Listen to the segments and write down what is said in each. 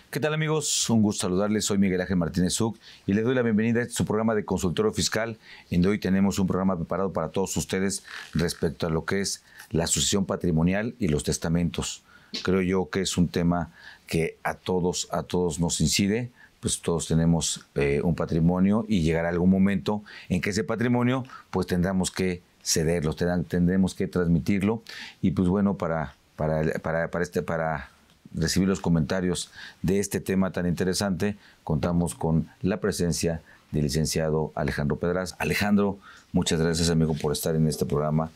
¿Qué tal, amigos? Un gusto saludarles. Soy Miguel Ángel Martínez Zuc y les doy la bienvenida a su programa de consultorio fiscal, en donde hoy tenemos un programa preparado para todos ustedes respecto a lo que es la sucesión patrimonial y los testamentos. Creo yo que es un tema que a todos nos incide, pues todos tenemos un patrimonio y llegará algún momento en que ese patrimonio pues tendremos que cederlo, tendremos que transmitirlo y pues bueno, para recibir los comentarios de este tema tan interesante, contamos con la presencia del licenciado Alejandro Pedraz. Alejandro, muchas gracias, amigo, por estar en este programa,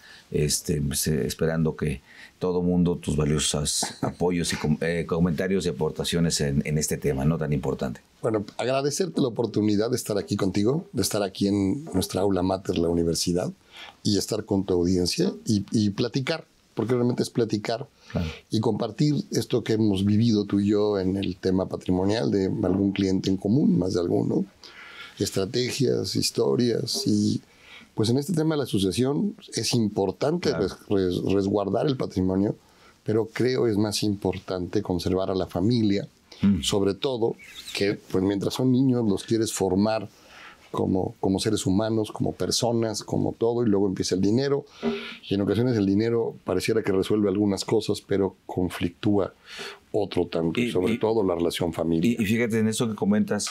esperando que todo mundo, tus valiosos apoyos y comentarios y aportaciones en este tema, ¿no?, tan importante. Bueno, agradecerte la oportunidad de estar aquí contigo, de estar aquí en nuestra aula mater, la universidad, y estar con tu audiencia y platicar, porque realmente es platicar, claro, y compartir esto que hemos vivido tú y yo en el tema patrimonial de algún cliente en común, más de alguno, estrategias, historias, y pues en este tema de la sucesión es importante, claro, resguardar el patrimonio, pero creo es más importante conservar a la familia, sobre todo que pues mientras son niños los quieres formar como seres humanos, como personas, como todo, y luego empieza el dinero, y en ocasiones el dinero pareciera que resuelve algunas cosas, pero conflictúa otro tanto, sobre todo la relación familiar. Y fíjate en eso que comentas,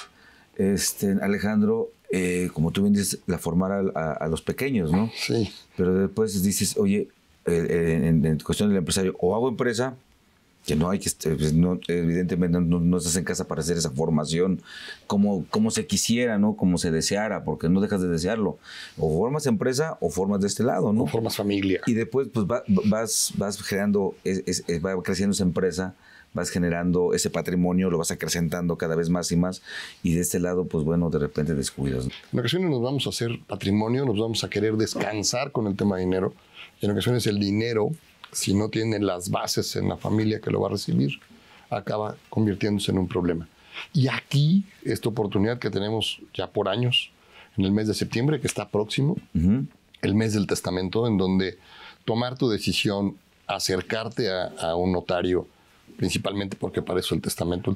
Alejandro, como tú bien dices, la formar a los pequeños, ¿no? Sí. Pero después dices, oye, en cuestión del empresario, o hago empresa, que no hay que, evidentemente no estás en casa para hacer esa formación como se quisiera, ¿no? Como se deseara, porque no dejas de desearlo. O formas empresa o formas de este lado, ¿no? O formas familia. Y después pues vas generando, va creciendo esa empresa, vas generando ese patrimonio, lo vas acrecentando cada vez más y más, y de este lado, pues bueno, de repente descuidas, ¿no? En ocasiones nos vamos a hacer patrimonio, nos vamos a querer descansar con el tema de dinero, y en ocasiones el dinero, si no tiene las bases en la familia que lo va a recibir, acaba convirtiéndose en un problema. Y aquí, esta oportunidad que tenemos ya por años, en el mes de septiembre, que está próximo, el mes del testamento, en donde tomar tu decisión, acercarte a un notario, principalmente porque para eso el testamento,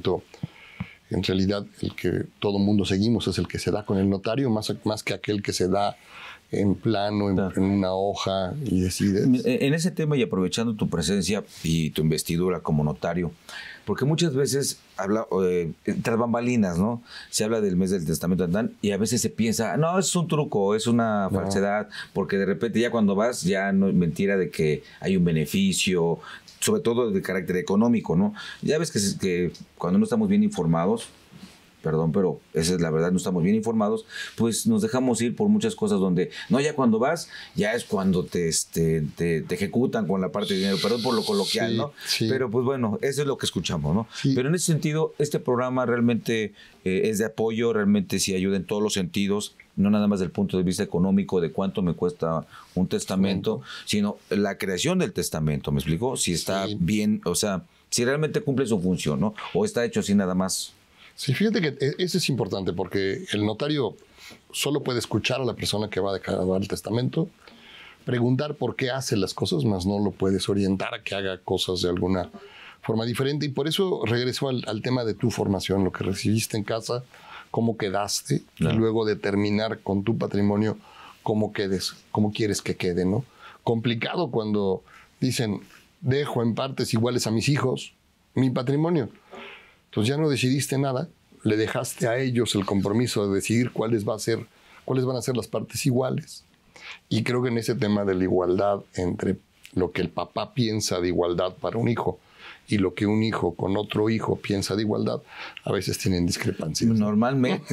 en realidad, el que todo mundo seguimos es el que se da con el notario, más que aquel que se da en plano, claro, en una hoja y decides. En ese tema, y aprovechando tu presencia y tu investidura como notario, porque muchas veces habla tras bambalinas, ¿no? Se habla del mes del testamento y a veces se piensa, no, es un truco, es una falsedad, porque de repente ya cuando vas, ya no es mentira de que hay un beneficio, sobre todo de carácter económico, ¿no? Ya ves que cuando no estamos bien informados, perdón, pero esa es la verdad, no estamos bien informados, pues nos dejamos ir por muchas cosas donde, no, ya cuando vas, ya es cuando te ejecutan con la parte de dinero, perdón por lo coloquial, sí, ¿no? Sí. Pero pues bueno, eso es lo que escuchamos, ¿no? Sí. Pero en ese sentido, este programa realmente es de apoyo, realmente sí ayuda en todos los sentidos, no nada más del punto de vista económico, de cuánto me cuesta un testamento, sino la creación del testamento, ¿me explico? Si está bien, o sea, si realmente cumple su función, ¿no? O está hecho así nada más. Sí, fíjate que eso es importante porque el notario solo puede escuchar a la persona que va a declarar el testamento, preguntar por qué hace las cosas, más no lo puedes orientar a que haga cosas de alguna forma diferente. Y por eso regreso al tema de tu formación, lo que recibiste en casa, cómo quedaste, claro, y luego determinar con tu patrimonio cómo quieres que quede, ¿no? Complicado cuando dicen, dejo en partes iguales a mis hijos mi patrimonio. Entonces ya no decidiste nada, le dejaste a ellos el compromiso de decidir cuáles van a ser las partes iguales. Y creo que en ese tema de la igualdad entre lo que el papá piensa de igualdad para un hijo y lo que un hijo con otro hijo piensa de igualdad, a veces tienen discrepancias. Normalmente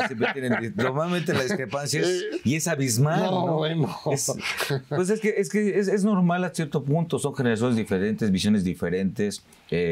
la discrepancia es abismal, ¿no? Bueno. Pues es normal a cierto punto, son generaciones diferentes, visiones diferentes,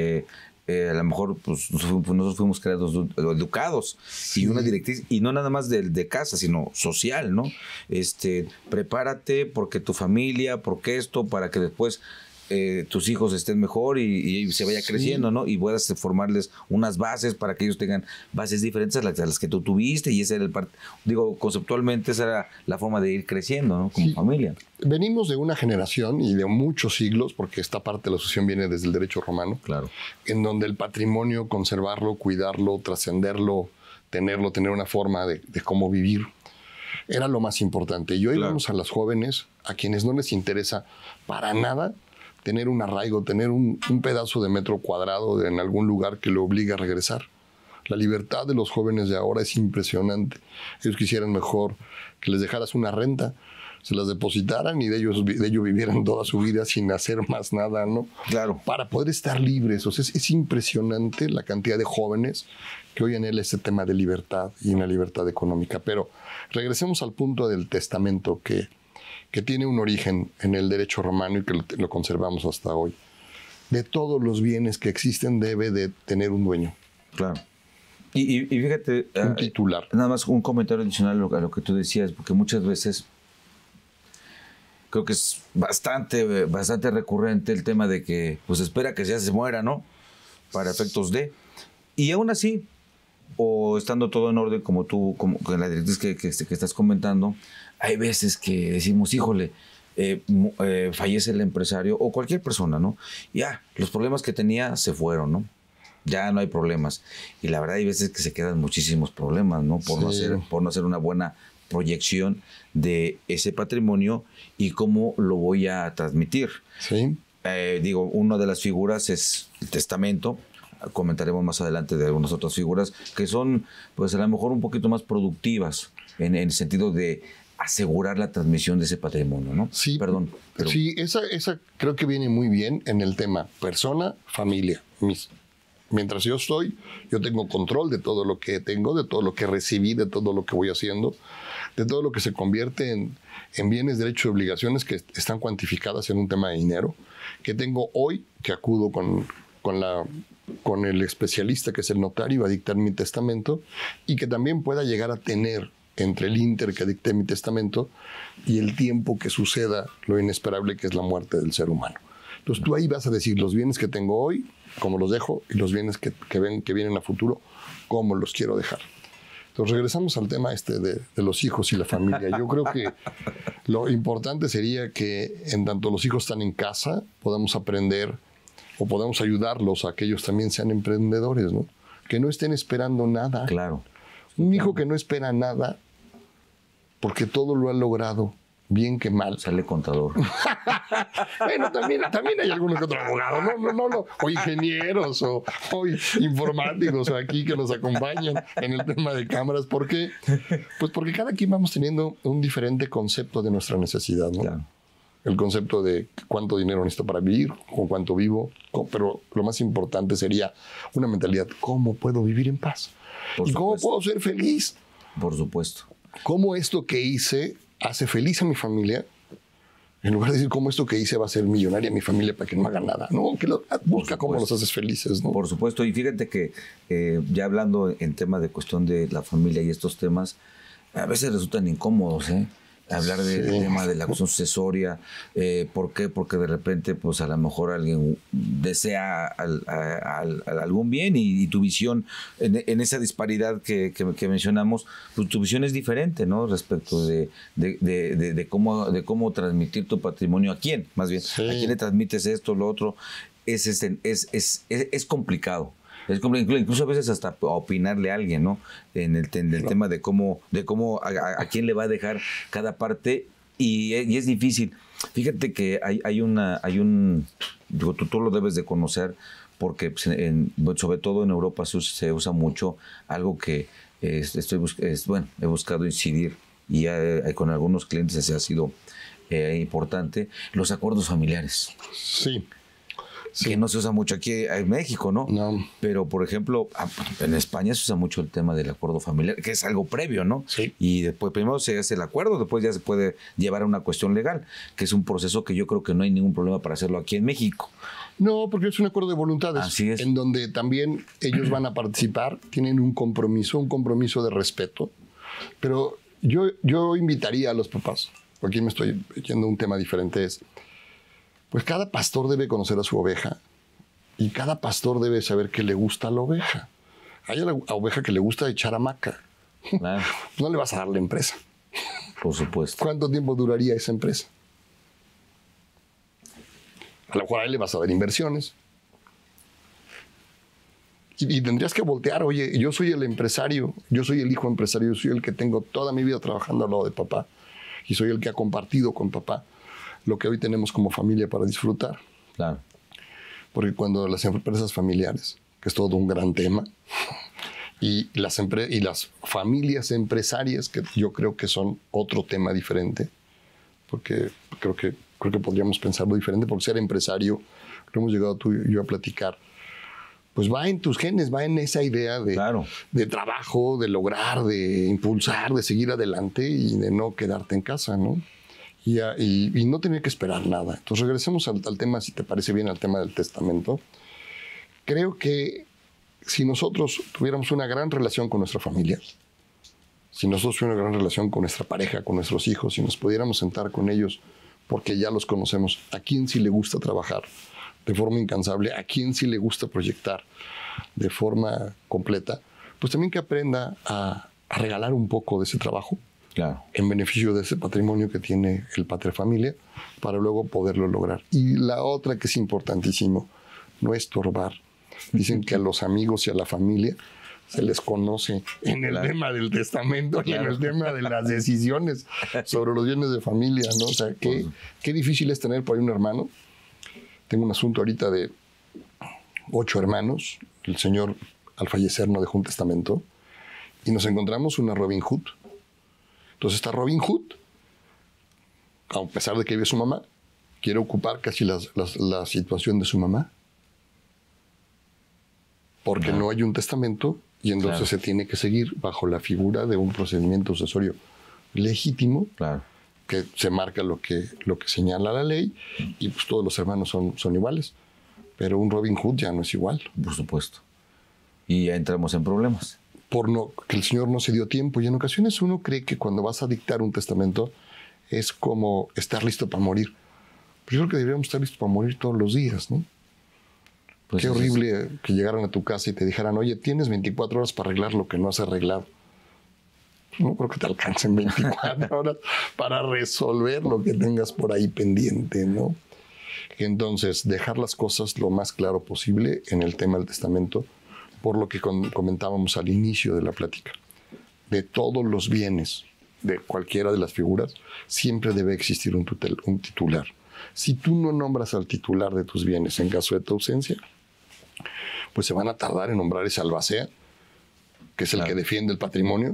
a lo mejor pues, nosotros fuimos creados, educados, sí, y una directriz, y no nada más de casa, sino social, ¿no? Prepárate porque tu familia, porque esto, para que después tus hijos estén mejor y se vaya creciendo, ¿no? Y puedas formarles unas bases para que ellos tengan bases diferentes a las que tú tuviste, y ese era conceptualmente esa era la forma de ir creciendo, ¿no? Como familia. Venimos de una generación y de muchos siglos, porque esta parte de la asociación viene desde el derecho romano, claro, en donde el patrimonio, conservarlo, cuidarlo, trascenderlo, tener una forma de cómo vivir, era lo más importante. Y hoy vamos a las jóvenes, a quienes no les interesa para nada tener un arraigo, tener un pedazo de metro cuadrado en algún lugar que lo obligue a regresar. La libertad de los jóvenes de ahora es impresionante. Ellos quisieran mejor que les dejaras una renta, se las depositaran y de ello vivieran toda su vida sin hacer más nada, ¿no? Claro. Para poder estar libres. O sea, es impresionante la cantidad de jóvenes que hoy anhela este tema de libertad y una libertad económica. Pero regresemos al punto del testamento que tiene un origen en el derecho romano y que lo conservamos hasta hoy. De todos los bienes que existen debe de tener un dueño. Claro. Y fíjate... un titular. Nada más un comentario adicional a lo que tú decías, porque muchas veces creo que es bastante recurrente el tema de que pues espera que ya se muera, ¿no? Para efectos de... Y aún así, o estando todo en orden como en la directriz que estás comentando, hay veces que decimos, híjole, fallece el empresario o cualquier persona, ¿no? Ya, los problemas que tenía se fueron, ¿no? Ya no hay problemas. Y la verdad hay veces que se quedan muchísimos problemas, ¿no? Por no hacer una buena proyección de ese patrimonio y cómo lo voy a transmitir. Sí. Una de las figuras es el testamento. Comentaremos más adelante de algunas otras figuras que son, pues a lo mejor un poquito más productivas en el sentido de asegurar la transmisión de ese patrimonio, ¿no? Sí, perdón. Pero... Sí, esa creo que viene muy bien en el tema persona, familia. Mientras yo tengo control de todo lo que tengo, de todo lo que recibí, de todo lo que voy haciendo, de todo lo que se convierte en bienes, derechos y obligaciones que están cuantificadas en un tema de dinero, que tengo hoy, que acudo con el especialista que es el notario a dictar mi testamento, y que también pueda llegar a tener entre el ínter que dicté mi testamento y el tiempo que suceda lo inesperable que es la muerte del ser humano. Entonces tú ahí vas a decir los bienes que tengo hoy, cómo los dejo, y los bienes que vienen a futuro, cómo los quiero dejar. Entonces regresamos al tema de los hijos y la familia. Yo creo que lo importante sería que en tanto los hijos están en casa, podamos aprender o podamos ayudarlos a que ellos también sean emprendedores, ¿no? Que no estén esperando nada. Claro. Un hijo que no espera nada, porque todo lo ha logrado, bien que mal. Sale contador. Bueno, también hay alguno que otro abogado, no, o ingenieros, o informáticos aquí que nos acompañan en el tema de cámaras. ¿Por qué? Pues porque cada quien vamos teniendo un diferente concepto de nuestra necesidad, ¿no? Claro. El concepto de cuánto dinero necesito para vivir, con cuánto vivo, pero lo más importante sería una mentalidad, ¿cómo puedo vivir en paz? ¿Y cómo puedo ser feliz? Por supuesto. ¿Cómo esto que hice hace feliz a mi familia? En lugar de decir cómo esto que hice va a ser millonaria a mi familia para que no haga nada. No, busca cómo los haces felices, ¿no? Por supuesto. Y fíjate que ya hablando en tema de cuestión de la familia y estos temas, a veces resultan incómodos, ¿eh? Hablar del tema de la cuestión sucesoria. ¿Por qué? Porque de repente, pues a lo mejor alguien desea algún bien y tu visión, en esa disparidad que mencionamos, pues tu visión es diferente, ¿no? Respecto de cómo transmitir tu patrimonio a quién, más bien. Sí. ¿A quién le transmites esto, lo otro? Es complicado. Incluso a veces hasta opinarle a alguien, ¿no? En el tema de cómo a quién le va a dejar cada parte, y es difícil. Fíjate que tú lo debes de conocer, porque sobre todo en Europa se usa mucho algo que he buscado incidir, y con algunos clientes ese ha sido importante, los acuerdos familiares. Sí. Que no se usa mucho aquí en México, ¿no? No. Pero, por ejemplo, en España se usa mucho el tema del acuerdo familiar, que es algo previo, ¿no? Sí. Y después, primero se hace el acuerdo, después ya se puede llevar a una cuestión legal, que es un proceso que yo creo que no hay ningún problema para hacerlo aquí en México. No, porque es un acuerdo de voluntades. Así es. En donde también ellos van a participar, tienen un compromiso de respeto. Pero yo invitaría a los papás, aquí me estoy yendo a un tema diferente, es Pues cada pastor debe conocer a su oveja y cada pastor debe saber qué le gusta a la oveja. Hay a la oveja que le gusta echar hamaca. Claro. No le vas a dar la empresa. Por supuesto. ¿Cuánto tiempo duraría esa empresa? A lo mejor ahí le vas a dar inversiones. Y tendrías que voltear, oye, yo soy el empresario, yo soy el hijo empresario, yo soy el que tengo toda mi vida trabajando al lado de papá y soy el que ha compartido con papá lo que hoy tenemos como familia para disfrutar. Claro. Porque cuando las empresas familiares, que es todo un gran tema, y las familias empresarias, que yo creo que son otro tema diferente, porque creo que podríamos pensarlo diferente, porque ser empresario, lo hemos llegado tú y yo a platicar, pues va en tus genes, va en esa idea de trabajo, de lograr, de impulsar, de seguir adelante y de no quedarte en casa, ¿no? Y no tener que esperar nada. Entonces regresemos al tema, si te parece bien, al tema del testamento. Creo que si nosotros tuviéramos una gran relación con nuestra familia, si nosotros tuviéramos una gran relación con nuestra pareja, con nuestros hijos, si nos pudiéramos sentar con ellos porque ya los conocemos, a quién sí le gusta trabajar de forma incansable, a quién sí le gusta proyectar de forma completa, pues también que aprenda a regalar un poco de ese trabajo, claro, en beneficio de ese patrimonio que tiene el padre familia, para luego poderlo lograr. Y la otra que es importantísimo, no estorbar. Dicen que a los amigos y a la familia se les conoce en el tema del testamento y en el tema de las decisiones sobre los bienes de familia, ¿no? O sea, qué difícil es tener por ahí un hermano. Tengo un asunto ahorita de 8 hermanos. El señor, al fallecer, no dejó un testamento. Y nos encontramos una Robin Hood. Entonces está Robin Hood, a pesar de que vive su mamá, quiere ocupar casi la situación de su mamá. Porque no hay un testamento y entonces se tiene que seguir bajo la figura de un procedimiento sucesorio legítimo, que se marca lo que señala la ley, y pues todos los hermanos son iguales. Pero un Robin Hood ya no es igual. Por supuesto. Y ya entramos en problemas. Que el Señor no se dio tiempo. Y en ocasiones uno cree que cuando vas a dictar un testamento es como estar listo para morir. Pero yo creo que deberíamos estar listos para morir todos los días, ¿no? Pues qué horrible que llegaran a tu casa y te dijeran, oye, tienes 24 horas para arreglar lo que no has arreglado. No creo que te alcancen 24 horas para resolver lo que tengas por ahí pendiente, ¿no? Entonces, dejar las cosas lo más claro posible en el tema del testamento, por lo que comentábamos al inicio de la plática. De todos los bienes de cualquiera de las figuras, siempre debe existir un titular. Si tú no nombras al titular de tus bienes en caso de tu ausencia, pues se van a tardar en nombrar ese albacea, que es el que defiende el patrimonio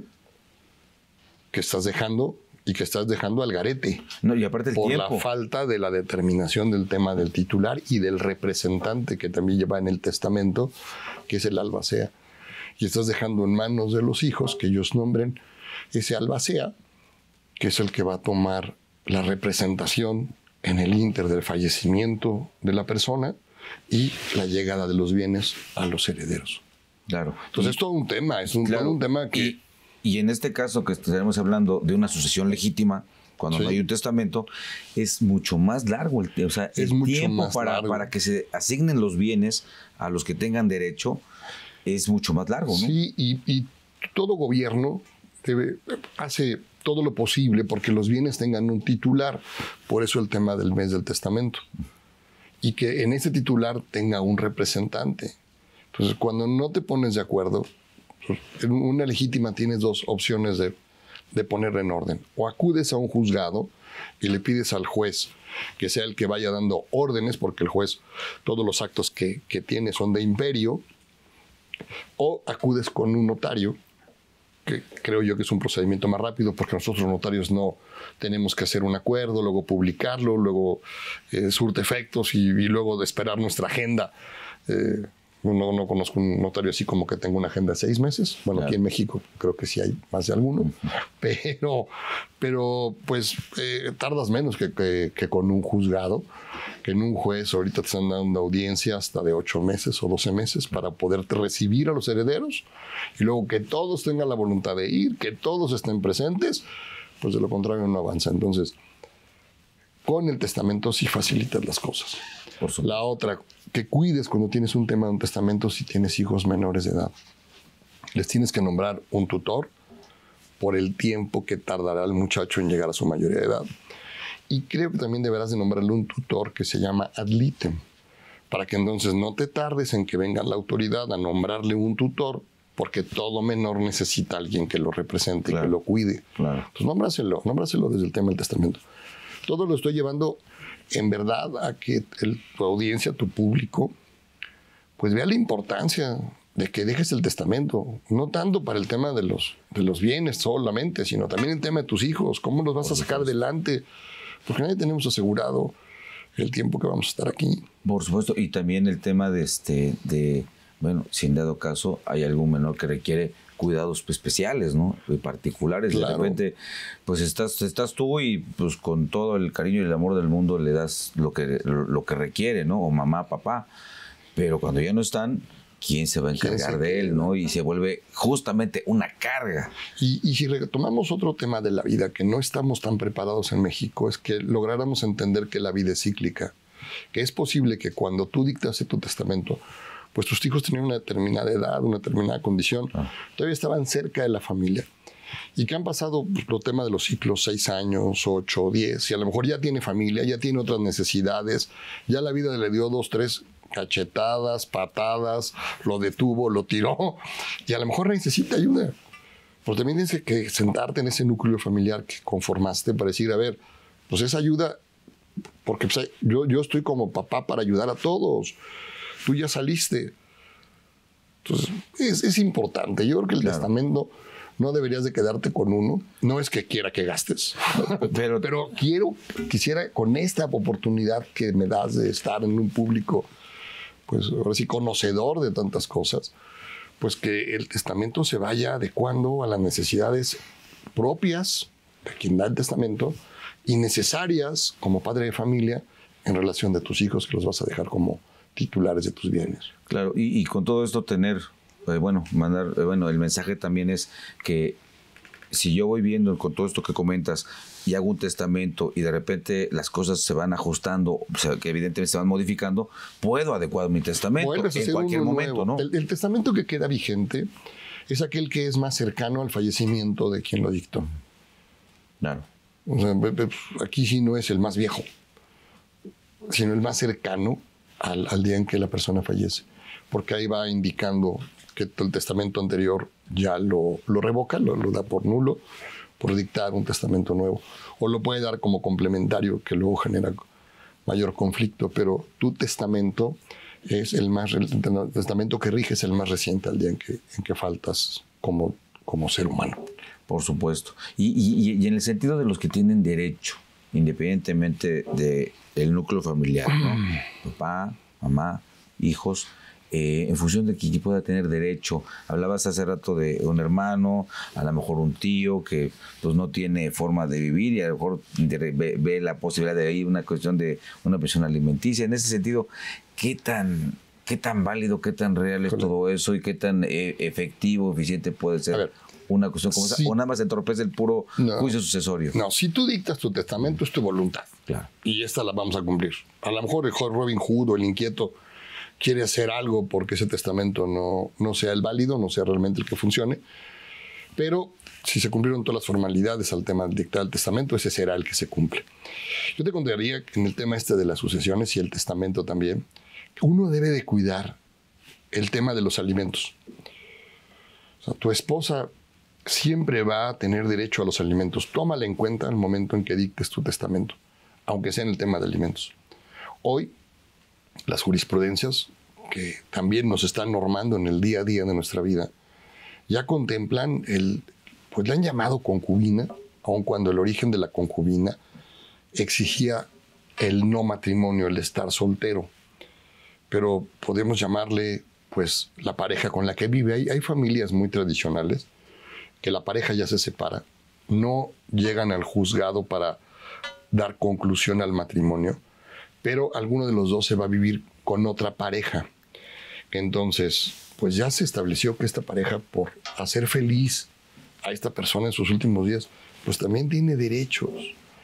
que estás dejando y que estás dejando al garete. No, y aparte el por tiempo. La falta de la determinación del tema del titular y del representante que también lleva en el testamento, que es el albacea. Y estás dejando en manos de los hijos que ellos nombren ese albacea, que es el que va a tomar la representación en el ínter del fallecimiento de la persona y la llegada de los bienes a los herederos. Claro. Entonces es todo un tema, todo un tema que... Y en este caso que estaremos hablando de una sucesión legítima, cuando no hay un testamento, es mucho más largo el tiempo para que se asignen los bienes a los que tengan derecho es mucho más largo, ¿no? Sí, y todo gobierno hace todo lo posible porque los bienes tengan un titular. Por eso el tema del mes del testamento. Y que en ese titular tenga un representante. Entonces, cuando no te pones de acuerdo, en una legítima tienes 2 opciones de ponerla en orden. O acudes a un juzgado y le pides al juez que sea el que vaya dando órdenes, porque el juez, todos los actos que tiene son de imperio, o acudes con un notario, que creo yo que es un procedimiento más rápido, porque nosotros los notarios no tenemos que hacer un acuerdo, luego publicarlo, luego surte efectos y luego de esperar nuestra agenda. No conozco un notario así como que tenga una agenda de 6 meses. Bueno, aquí en México creo que sí hay más de alguno. Pero pues tardas menos que con un juzgado, que en un juez ahorita te están dando audiencia hasta de 8 meses o 12 meses para poderte recibir a los herederos y luego que todos tengan la voluntad de ir, que todos estén presentes, pues de lo contrario no avanza. Entonces, Con el testamento sí facilitas las cosas. Por supuesto. La otra, que cuides cuando tienes un tema de un testamento si tienes hijos menores de edad. Les tienes que nombrar un tutor por el tiempo que tardará el muchacho en llegar a su mayoría de edad. Y creo que también deberás de nombrarle un tutor que se llama ad litem, para que entonces no te tardes en que venga la autoridad a nombrarle un tutor, porque todo menor necesita a alguien que lo represente, claro, y que lo cuide. Claro. Entonces nómbraselo desde el tema del testamento. Todo lo estoy llevando en verdad a que tu audiencia, tu público, pues vea la importancia de que dejes el testamento, no tanto para el tema de los bienes solamente, sino también el tema de tus hijos, cómo los vas a sacar adelante, porque nadie tenemos asegurado el tiempo que vamos a estar aquí. Por supuesto, y también el tema de bueno, si en dado caso hay algún menor que requiere cuidados especiales, ¿no? Particulares. Claro. De repente, pues estás tú y pues con todo el cariño y el amor del mundo le das lo que requiere, ¿no? O mamá, papá. Pero cuando ya no están, ¿quién se va a encargar de él, no? Y se vuelve justamente una carga. Y si retomamos otro tema de la vida que no estamos tan preparados en México, es que lográramos entender que la vida es cíclica, que es posible que cuando tú dictaste tu testamento, pues tus hijos tenían una determinada edad, una determinada condición, todavía estaban cerca de la familia. Y que han pasado pues, los temas de los ciclos, 6 años, 8, 10, y a lo mejor ya tiene familia, ya tiene otras necesidades, ya la vida le dio 2, 3 cachetadas, patadas, lo detuvo, lo tiró, y a lo mejor necesita ayuda. Pero también tienes que sentarte en ese núcleo familiar que conformaste para decir, a ver, pues esa ayuda, porque pues, yo estoy como papá para ayudar a todos. Tú ya saliste. Entonces, es importante. Yo creo que el testamento no deberías de quedarte con uno. No es que quiera que gastes, pero quisiera con esta oportunidad que me das de estar en un público, pues ahora sí, conocedor de tantas cosas, pues que el testamento se vaya adecuando a las necesidades propias de quien da el testamento y necesarias como padre de familia en relación de tus hijos que los vas a dejar como titulares de tus bienes. Claro, y con todo esto tener, mandar, el mensaje también es que si yo voy viendo con todo esto que comentas y hago un testamento y de repente las cosas se van ajustando, o sea, que evidentemente se van modificando, puedo adecuar mi testamento en cualquier momento, ¿no? El testamento que queda vigente es aquel que es más cercano al fallecimiento de quien lo dictó. Claro. O sea, aquí sí no es el más viejo, sino el más cercano al día en que la persona fallece, porque ahí va indicando que el testamento anterior ya lo revoca, lo da por nulo, por dictar un testamento nuevo, o lo puede dar como complementario, que luego genera mayor conflicto, pero tu testamento es el testamento que rige es el más reciente al día en que faltas como ser humano. Por supuesto. Y en el sentido de los que tienen derecho, independientemente del núcleo familiar, ¿no? Papá, mamá, hijos, en función de quién pueda tener derecho. Hablabas hace rato de un hermano, a lo mejor un tío que pues no tiene forma de vivir y a lo mejor ve la posibilidad de ir una cuestión de una pensión alimenticia. En ese sentido, ¿qué tan válido, qué tan real es todo eso y qué tan efectivo, eficiente puede ser una cuestión como esa? ¿O nada más entorpece el puro juicio sucesorio? No, si tú dictas tu testamento es tu voluntad. Claro. Y esta la vamos a cumplir. A lo mejor el Robin Hood o el inquieto quiere hacer algo porque ese testamento no sea el válido, no sea realmente el que funcione. Pero si se cumplieron todas las formalidades al tema del dictar el testamento, ese será el que se cumple. Yo te contaría que en el tema de las sucesiones y el testamento también, uno debe de cuidar el tema de los alimentos. O sea, tu esposa siempre va a tener derecho a los alimentos. Tómala en cuenta en el momento en que dictes tu testamento, aunque sea en el tema de alimentos. Hoy, las jurisprudencias que también nos están normando en el día a día de nuestra vida, ya contemplan pues le han llamado concubina, aun cuando el origen de la concubina exigía el no matrimonio, el estar soltero. Pero podemos llamarle pues la pareja con la que vive. Hay familias muy tradicionales que la pareja ya se separa, no llegan al juzgado para dar conclusión al matrimonio, pero alguno de los dos se va a vivir con otra pareja. Entonces, pues ya se estableció que esta pareja, por hacer feliz a esta persona en sus últimos días, pues también tiene derechos.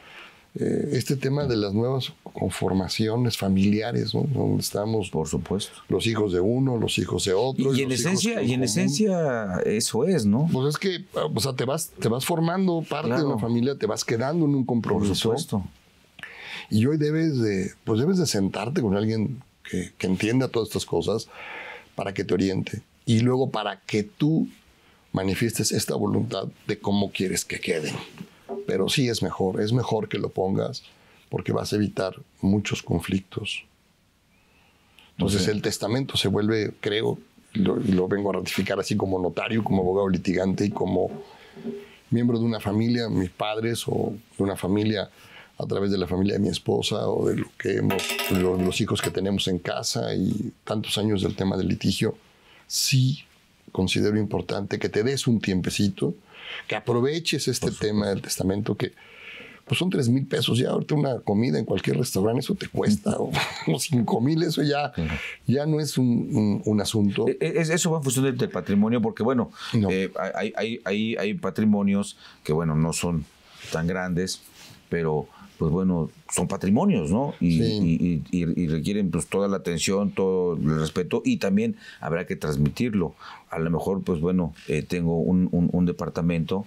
este tema de las nuevas conformaciones familiares, ¿no? Donde estamos, por supuesto, los hijos de uno, los hijos de otro. Y en esencia eso es, ¿no? Pues es que, o sea, te vas formando parte de una familia, te vas quedando en un compromiso. Por supuesto. Y hoy debes de sentarte con alguien que entienda todas estas cosas para que te oriente. Y luego para que tú manifiestes esta voluntad de cómo quieres que queden. Pero sí es mejor que lo pongas porque vas a evitar muchos conflictos. Entonces el testamento se vuelve, creo, y lo vengo a ratificar así como notario, como abogado litigante y como miembro de una familia, mis padres, o de una familia a través de la familia de mi esposa, o de los hijos que tenemos en casa y tantos años del tema del litigio. Sí considero importante que te des un tiempecito, que aproveches este tema del testamento, que pues son 3,000 pesos. Ya ahorita una comida en cualquier restaurante, eso te cuesta, o 5,000, eso ya no es un asunto. Eso va en función del patrimonio, porque bueno, no. Hay patrimonios que bueno, no son tan grandes, pero pues bueno, son patrimonios, ¿no? Y requieren pues toda la atención, todo el respeto, y también habrá que transmitirlo. A lo mejor, pues bueno, tengo un departamento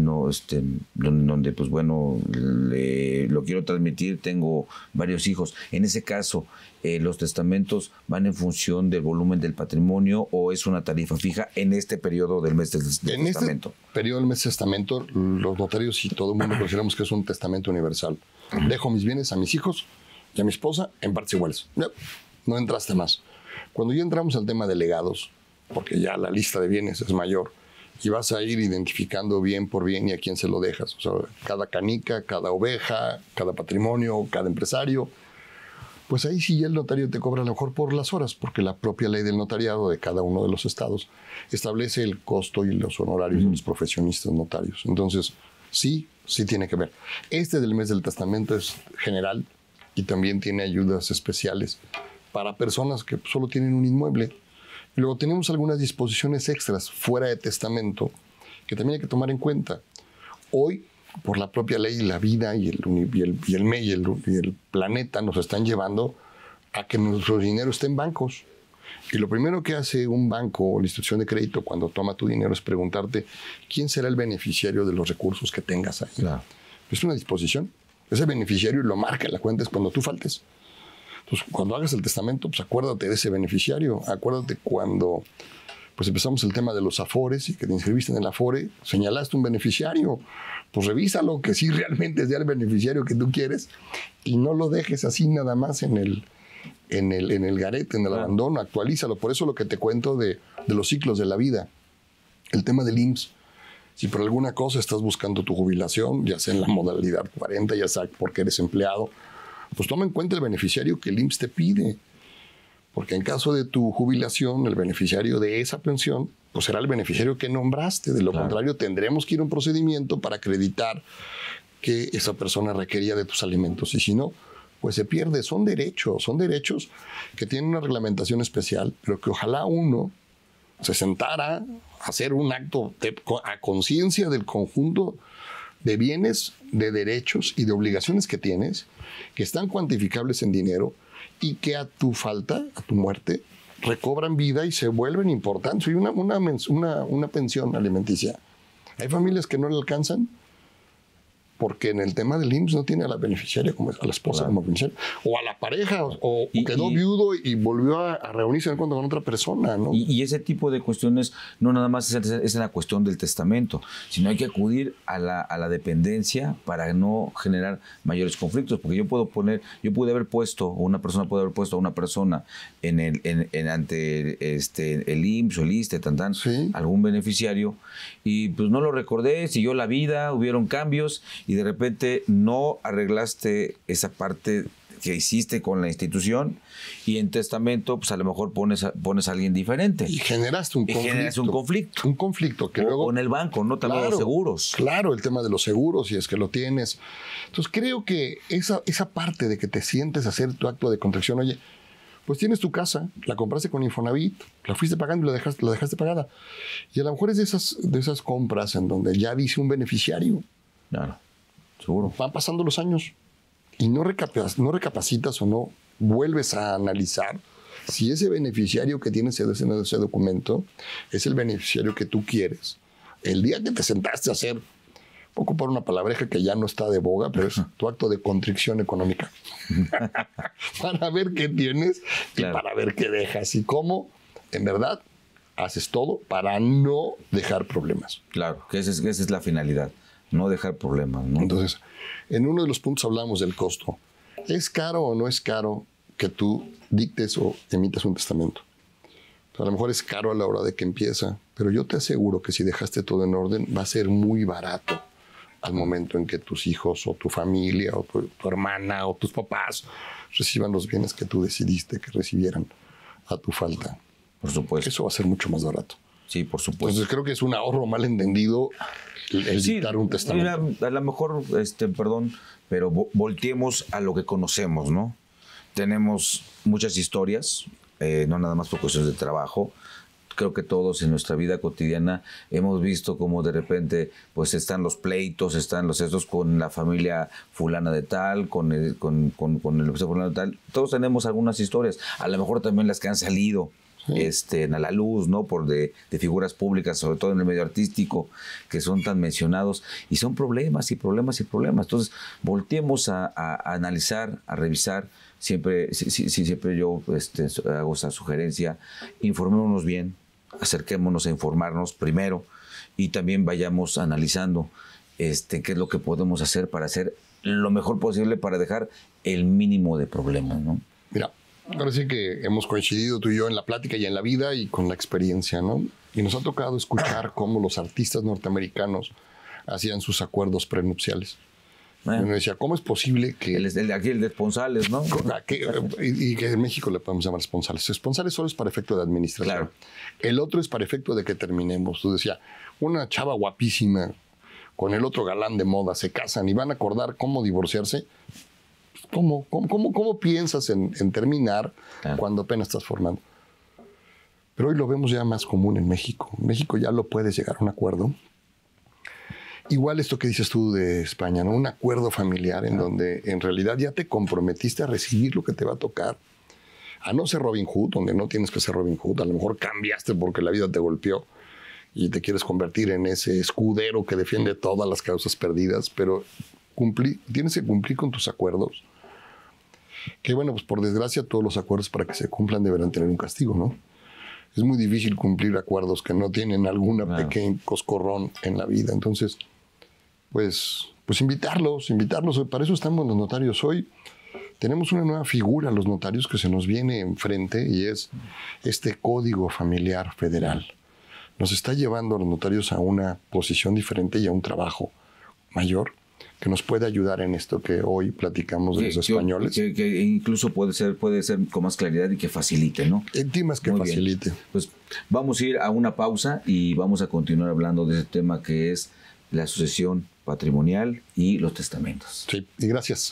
donde pues bueno, lo quiero transmitir, tengo varios hijos. En ese caso, ¿los testamentos van en función del volumen del patrimonio o es una tarifa fija en este periodo del mes del testamento? En este periodo del mes del testamento, los notarios y todo el mundo consideramos que es un testamento universal. Dejo mis bienes a mis hijos y a mi esposa en partes iguales. No entraste más. Cuando ya entramos al tema de legados, porque ya la lista de bienes es mayor, y vas a ir identificando bien por bien y a quién se lo dejas. O sea, cada canica, cada oveja, cada patrimonio, cada empresario. Pues ahí sí ya el notario te cobra a lo mejor por las horas, porque la propia ley del notariado de cada uno de los estados establece el costo y los honorarios de los profesionistas notarios. Entonces, sí tiene que ver. Este del mes del testamento es general y también tiene ayudas especiales para personas que solo tienen un inmueble. Y luego tenemos algunas disposiciones extras fuera de testamento que también hay que tomar en cuenta. Hoy, por la propia ley, la vida y el planeta nos están llevando a que nuestro dinero esté en bancos. Y lo primero que hace un banco o la institución de crédito cuando toma tu dinero es preguntarte quién será el beneficiario de los recursos que tengas ahí. Claro. Es una disposición. Ese beneficiario lo marca en la cuenta es cuando tú faltes. Entonces, cuando hagas el testamento, pues acuérdate de ese beneficiario. Acuérdate cuando pues empezamos el tema de los afores y que te inscribiste en el afore, señalaste un beneficiario. Pues revísalo, que sí realmente sea el beneficiario que tú quieres y no lo dejes así nada más en el garete, en el abandono. Actualízalo. Por eso lo que te cuento de los ciclos de la vida. El tema del IMSS. Si por alguna cosa estás buscando tu jubilación, ya sea en la modalidad 40, ya sea porque eres empleado, pues toma en cuenta el beneficiario que el IMSS te pide. Porque en caso de tu jubilación, el beneficiario de esa pensión, pues será el beneficiario que nombraste. De lo contrario, tendremos que ir a un procedimiento para acreditar que esa persona requería de tus alimentos. Y si no, pues se pierde. Son derechos que tienen una reglamentación especial, pero que ojalá uno se sentara a hacer un acto a conciencia del conjunto de bienes, de derechos y de obligaciones que tienes, que están cuantificables en dinero y que a tu falta, a tu muerte, recobran vida y se vuelven importantes. Y una pensión alimenticia. Hay familias que no le alcanzan porque en el tema del IMSS no tiene a la beneficiaria, como a la esposa como beneficiaria, o a la pareja, o quedó viudo y volvió a reunirse con otra persona, ¿no? Y ese tipo de cuestiones no nada más es en la cuestión del testamento, sino hay que acudir a la dependencia para no generar mayores conflictos, porque yo pude haber puesto, o una persona puede haber puesto a una persona ante el IMSS o el ISSSTE, algún beneficiario, y pues no lo recordé, siguió la vida, hubieron cambios, y de repente no arreglaste esa parte que hiciste con la institución y en testamento pues a lo mejor pones a alguien diferente. Y generaste un conflicto. Un conflicto que luego... Con el banco, ¿no? También los seguros. Claro, el tema de los seguros, si es que lo tienes. Entonces creo que esa parte de que te sientes a hacer tu acto de contrición, oye, pues tienes tu casa, la compraste con Infonavit, la fuiste pagando y la dejaste pagada. Y a lo mejor es de esas compras en donde ya dice un beneficiario. Claro. Seguro. Van pasando los años y no recapacitas o no vuelves a analizar si ese beneficiario que tienes en ese documento es el beneficiario que tú quieres. El día que te sentaste a hacer, poco por una palabreja que ya no está de boga, pero es tu acto de contrición económica. Para ver qué tienes y para ver qué dejas y cómo, en verdad, haces todo para no dejar problemas. Claro, que esa es la finalidad, no dejar problemas, ¿no? Entonces, en uno de los puntos hablamos del costo. ¿Es caro o no es caro que tú dictes o emitas un testamento? A lo mejor es caro a la hora de que empieza, pero yo te aseguro que si dejaste todo en orden, va a ser muy barato al momento en que tus hijos o tu familia o tu hermana o tus papás reciban los bienes que tú decidiste que recibieran a tu falta. Por supuesto. Eso va a ser mucho más barato. Sí, por supuesto. Entonces creo que es un ahorro mal entendido el dictar un testamento. Mira, a lo mejor, perdón, pero volteemos a lo que conocemos, ¿no? Tenemos muchas historias, no nada más por cuestiones de trabajo. Creo que todos en nuestra vida cotidiana hemos visto cómo de repente pues están los pleitos, están los estos con la familia fulana de tal, con el fulano de tal. Todos tenemos algunas historias, a lo mejor también las que han salido a la luz, ¿no? De figuras públicas, sobre todo en el medio artístico, que son tan mencionados, y son problemas y problemas y problemas. Entonces, volteemos a analizar, a revisar. Siempre yo hago esa sugerencia: informémonos bien, acerquémonos a informarnos primero y también vayamos analizando qué es lo que podemos hacer para hacer lo mejor posible para dejar el mínimo de problemas, ¿no? Mira, ahora sí que hemos coincidido tú y yo en la plática y en la vida y con la experiencia, ¿no? Y nos ha tocado escuchar cómo los artistas norteamericanos hacían sus acuerdos prenupciales. Y uno decía, ¿cómo es posible que... Aquí el de esponsales, ¿no? Y que en México le podemos llamar esponsales. Esponsales solo es para efecto de administración. Claro. El otro es para efecto de que terminemos. Tú decías, una chava guapísima con el otro galán de moda se casan y van a acordar cómo divorciarse. ¿Cómo piensas en terminar cuando apenas estás formando? Pero hoy lo vemos ya más común en México. En México ya lo puedes llegar a un acuerdo. Igual esto que dices tú de España, ¿no? Un acuerdo familiar en donde en realidad ya te comprometiste a recibir lo que te va a tocar. A no ser Robin Hood, donde no tienes que ser Robin Hood. A lo mejor cambiaste porque la vida te golpeó y te quieres convertir en ese escudero que defiende todas las causas perdidas, pero tienes que cumplir con tus acuerdos. Que bueno, pues por desgracia todos los acuerdos para que se cumplan deberán tener un castigo, ¿no? Es muy difícil cumplir acuerdos que no tienen alguna pequeña coscorrón en la vida. Entonces, pues invitarlos. Para eso estamos los notarios. Hoy tenemos una nueva figura, los notarios, que se nos viene enfrente y es este Código Familiar Federal. Nos está llevando a los notarios a una posición diferente y a un trabajo mayor que nos puede ayudar en esto que hoy platicamos de los españoles. Que incluso puede ser con más claridad y que facilite, ¿no? En temas que facilite. Pues vamos a ir a una pausa y vamos a continuar hablando de ese tema que es la sucesión patrimonial y los testamentos. Sí, y gracias.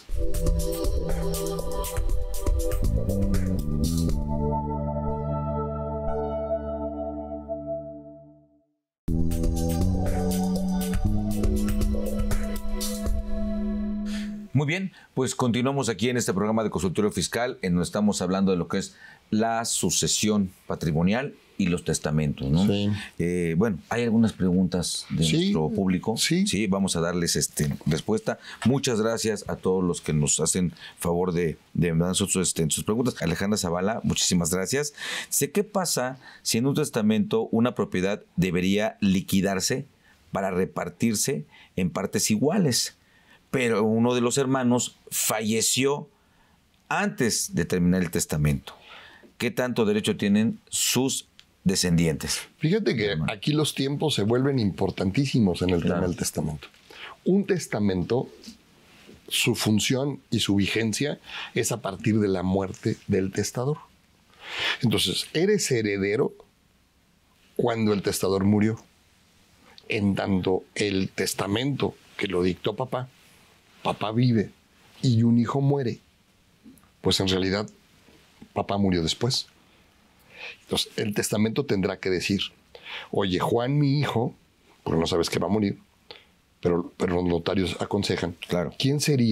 Muy bien, pues continuamos aquí en este programa de consultorio fiscal en donde estamos hablando de lo que es la sucesión patrimonial y los testamentos, ¿no? Sí. Bueno, hay algunas preguntas de nuestro público. Sí, vamos a darles respuesta. Muchas gracias a todos los que nos hacen favor de mandar sus preguntas. Alejandra Zavala, muchísimas gracias. Dice, ¿qué pasa si en un testamento una propiedad debería liquidarse para repartirse en partes iguales? Pero uno de los hermanos falleció antes de terminar el testamento. ¿Qué tanto derecho tienen sus descendientes? Fíjate que aquí los tiempos se vuelven importantísimos en el tema del testamento. Un testamento, su función y su vigencia es a partir de la muerte del testador. Entonces, eres heredero cuando el testador murió. En tanto el testamento que lo dictó papá vive y un hijo muere, pues en realidad papá murió después. Entonces el testamento tendrá que decir, oye, Juan, mi hijo, porque no sabes que va a morir, pero los notarios aconsejan, ¿quién sería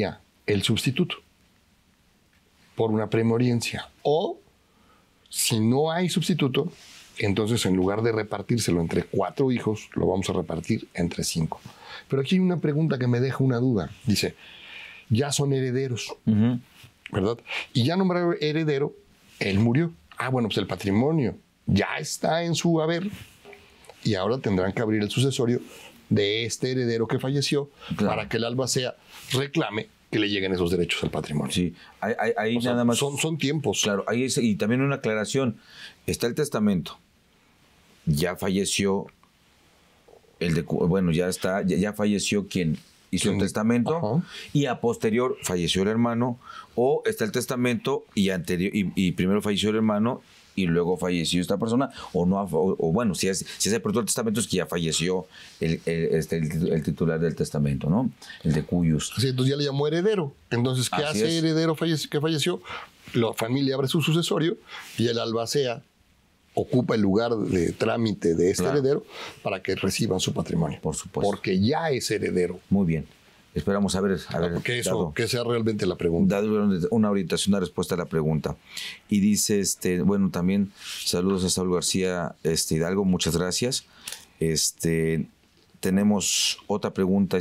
el sustituto por una preemergencia. O, si no hay sustituto, entonces en lugar de repartírselo entre 4 hijos, lo vamos a repartir entre 5. Pero aquí hay una pregunta que me deja una duda. Dice, ya son herederos, ¿verdad? Y ya nombraron heredero, él murió. Ah, bueno, pues el patrimonio ya está en su haber y ahora tendrán que abrir el sucesorio de este heredero que falleció, claro, para que el albacea reclame que le lleguen esos derechos al patrimonio. Sí, ahí nada más. Son tiempos. Claro, ahí y también una aclaración. Está el testamento. Ya falleció ya falleció quien hizo el testamento. Ajá. Y a posterior falleció el hermano, o está el testamento y primero falleció el hermano y luego falleció esta persona, o si se apretó el testamento es que ya falleció el titular del testamento, ¿no? El de cuyos. Sí, entonces ya le llamó heredero. Entonces, ¿qué hace heredero que falleció? La familia abre su sucesorio y el albacea ocupa el lugar de trámite de este heredero para que reciban su patrimonio. Por supuesto. Porque ya es heredero. Muy bien. Esperamos haber que sea realmente la pregunta. Dado una orientación, una respuesta a la pregunta. Y dice, también saludos a Saúl García Hidalgo, muchas gracias. Tenemos otra pregunta,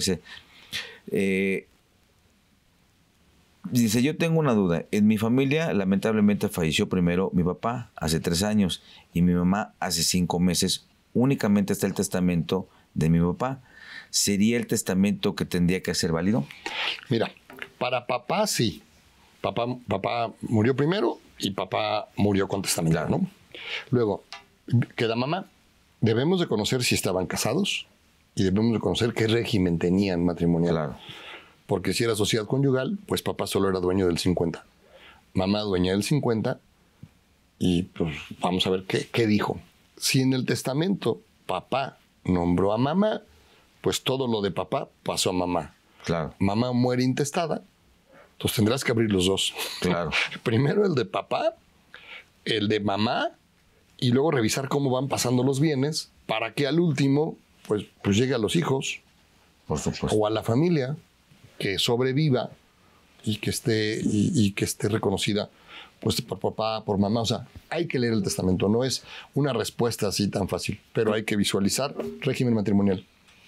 dice, yo tengo una duda. En mi familia, lamentablemente, falleció primero mi papá hace 3 años y mi mamá hace 5 meses. Únicamente está el testamento de mi papá. ¿Sería el testamento que tendría que ser válido? Mira, para papá sí. Papá murió primero y papá murió con testamento, claro, ¿no? Luego, queda mamá. Debemos de conocer si estaban casados y debemos de conocer qué régimen tenían matrimonial. Claro. Porque si era sociedad conyugal, pues papá solo era dueño del 50. Mamá dueña del 50 y pues vamos a ver qué dijo. Si en el testamento papá nombró a mamá, pues todo lo de papá pasó a mamá. Claro. Mamá muere intestada, entonces tendrás que abrir los dos. Claro. Primero el de papá, el de mamá, y luego revisar cómo van pasando los bienes para que al último pues llegue a los hijos. Por supuesto. O a la familia que sobreviva y que esté reconocida pues por papá, por mamá. O sea, hay que leer el testamento. No es una respuesta así tan fácil, pero hay que visualizar régimen matrimonial.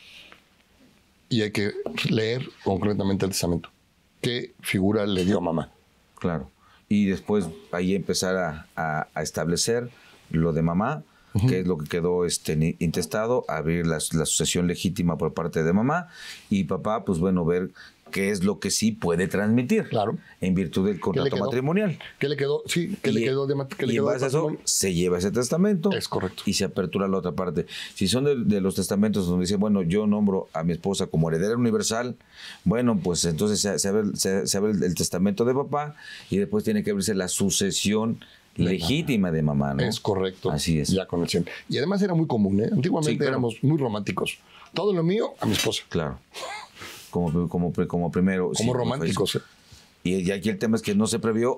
Y hay que leer concretamente el testamento. ¿Qué figura le dio a mamá? Claro. Y después ahí empezar a establecer lo de mamá, qué es lo que quedó intestado, abrir la sucesión legítima por parte de mamá, y papá, pues bueno, ver qué es lo que sí puede transmitir, claro, en virtud del contrato matrimonial. ¿Qué le quedó? Sí, ¿qué le quedó de y en base a eso se lleva ese testamento. Es correcto. Y se apertura la otra parte. Si son de los testamentos donde dice, bueno, yo nombro a mi esposa como heredera universal, bueno, pues entonces se abre el testamento de papá y después tiene que abrirse la sucesión legítima de mamá, ¿no? Es correcto. Así es. Ya con el 100. Y además era muy común, ¿eh? Antiguamente sí, claro, éramos muy románticos. Todo lo mío a mi esposa. Claro. Como primero. Como sí, románticos. Y aquí el tema es que no se previó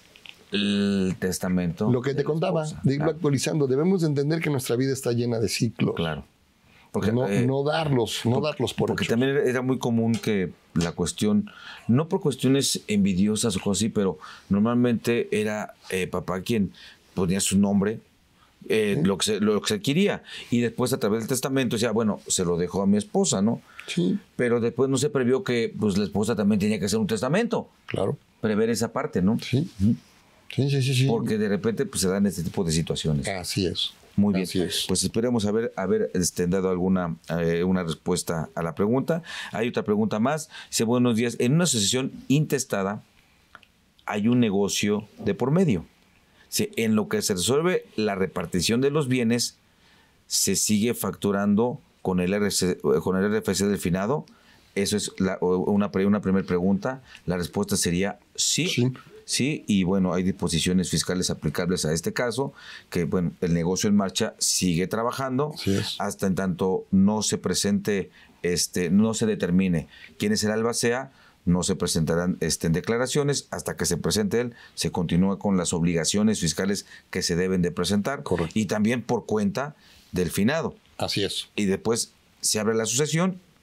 el testamento. Lo que te contaba, de irlo actualizando. Debemos de entender que nuestra vida está llena de ciclos. Claro. Porque no darlos por porque hechos. También era muy común que la cuestión, no por cuestiones envidiosas o cosas así, pero normalmente era papá quien ponía su nombre, lo que se quería, y después a través del testamento decía, bueno, se lo dejó a mi esposa, ¿no? Sí. Pero después no se previó que pues la esposa también tenía que hacer un testamento. Claro. Prever esa parte, ¿no? Sí. Sí. Porque de repente pues se dan este tipo de situaciones. Así es. Muy bien. Así es. Pues esperemos haber dado alguna una respuesta a la pregunta. Hay otra pregunta más. Dice, buenos días. En una sucesión intestada hay un negocio de por medio. Dice, en lo que se resuelve la repartición de los bienes, se sigue facturando con el RFC del finado. Eso es una primera pregunta. La respuesta sería sí. Sí, y bueno, hay disposiciones fiscales aplicables a este caso, que bueno, el negocio en marcha sigue trabajando hasta en tanto no se presente, no se determine quién es el albacea, no se presentarán en declaraciones, hasta que se presente él, se continúa con las obligaciones fiscales que se deben de presentar. Correcto. Y también por cuenta del finado. Así es. Y después se abre la sucesión, bueno,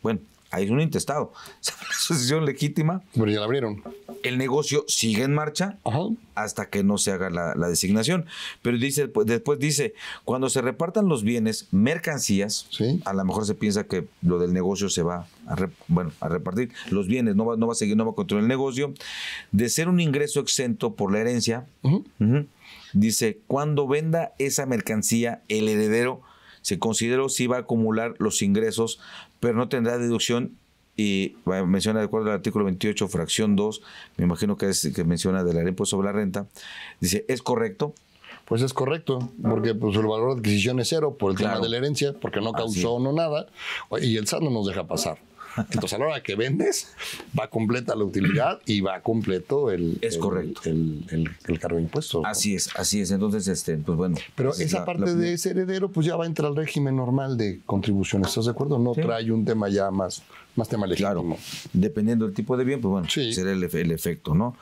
ahí es un intestado. Es una sucesión legítima. Pero ya la abrieron. El negocio sigue en marcha hasta que no se haga la designación. Pero después dice, cuando se repartan los bienes, mercancías, ¿sí? A lo mejor se piensa que lo del negocio se va a repartir. Los bienes no va a continuar el negocio. De ser un ingreso exento por la herencia, dice, cuando venda esa mercancía, el heredero se consideró si va a acumular los ingresos, pero no tendrá deducción. Y menciona, de acuerdo al artículo 28, fracción 2, me imagino que menciona del impuesto sobre la renta, dice, ¿es correcto? Pues es correcto, porque pues, el valor de adquisición es cero por el tema de la herencia, porque no causó no nada, y el SAT no nos deja pasar. Entonces, a la hora que vendes, va completa la utilidad y va completo el cargo de impuestos. Así es. Entonces, pues bueno. Pero esa parte de ese heredero, pues ya va a entrar al régimen normal de contribución. ¿Estás de acuerdo? No trae un tema ya más tema legítimo. Claro. Dependiendo del tipo de bien, pues bueno, será el efecto, ¿no?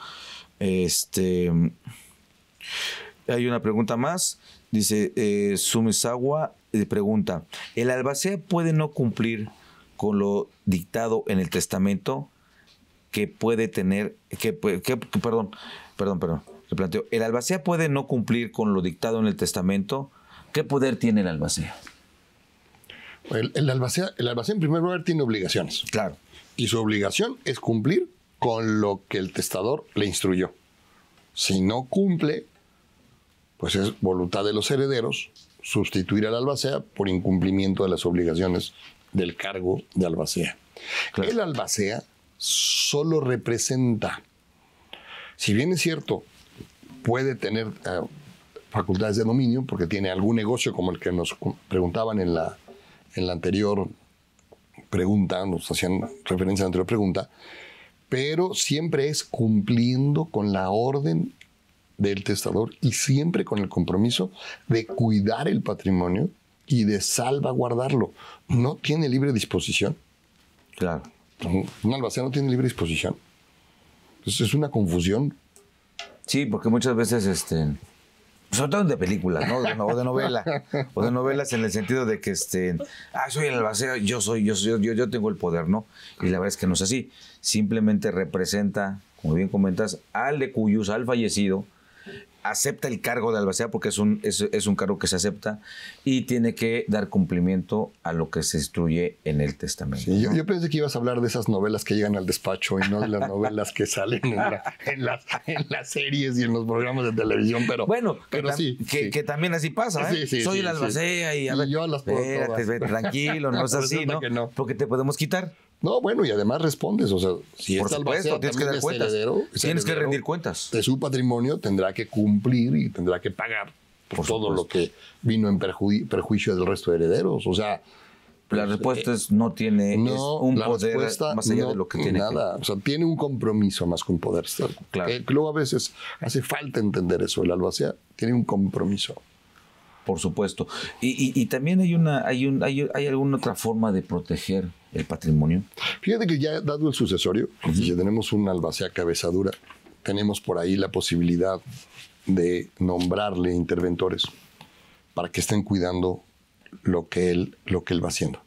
Hay una pregunta más. Dice, Sumisawa pregunta, ¿el albacea puede no cumplir con lo dictado en el testamento que puede tener, perdón, replanteo, el albacea puede no cumplir con lo dictado en el testamento? ¿Qué poder tiene el albacea? El albacea en primer lugar tiene obligaciones. Claro. Y su obligación es cumplir con lo que el testador le instruyó. Si no cumple, pues es voluntad de los herederos sustituir al albacea por incumplimiento de las obligaciones del cargo de albacea. Claro. El albacea solo representa, si bien es cierto, puede tener facultades de dominio porque tiene algún negocio como el que nos preguntaban en la anterior pregunta, nos hacían referencia a la anterior pregunta, pero siempre es cumpliendo con la orden del testador y siempre con el compromiso de cuidar el patrimonio y de salvaguardarlo. No tiene libre disposición. Claro. Un albacea no tiene libre disposición. Entonces es una confusión. Sí, porque muchas veces, sobre todo de películas, ¿no? O de novela. O de novelas en el sentido de que, soy el albacea, yo tengo el poder, ¿no? Y la verdad es que no es así. Simplemente representa, como bien comentas, al fallecido, acepta el cargo de albacea porque es un cargo que se acepta y tiene que dar cumplimiento a lo que se instruye en el testamento. Sí, yo pensé que ibas a hablar de esas novelas que llegan al despacho y no de las novelas que salen en las series y en los programas de televisión, pero que también así pasa, ¿eh? Soy el albacea y a ver, yo las puedo espérate, tranquilo, no es así, ¿no? Porque te podemos quitar. No, bueno, y además respondes, o sea, si por supuesto, tienes que dar cuentas. Tienes que rendir cuentas. De su patrimonio tendrá que cumplir y tendrá que pagar por todo lo que vino en perjuicio del resto de herederos. O sea, la respuesta es no tiene un poder más allá de lo que tiene. Nada, o sea, tiene un compromiso más que un poder. Claro. Que luego a veces hace falta entender eso. El albacea tiene un compromiso. Por supuesto. Y también hay alguna otra forma de proteger el patrimonio. Fíjate que ya dado el sucesorio, si tenemos una albacea cabezadura, tenemos por ahí la posibilidad de nombrarle interventores para que estén cuidando lo que él va haciendo.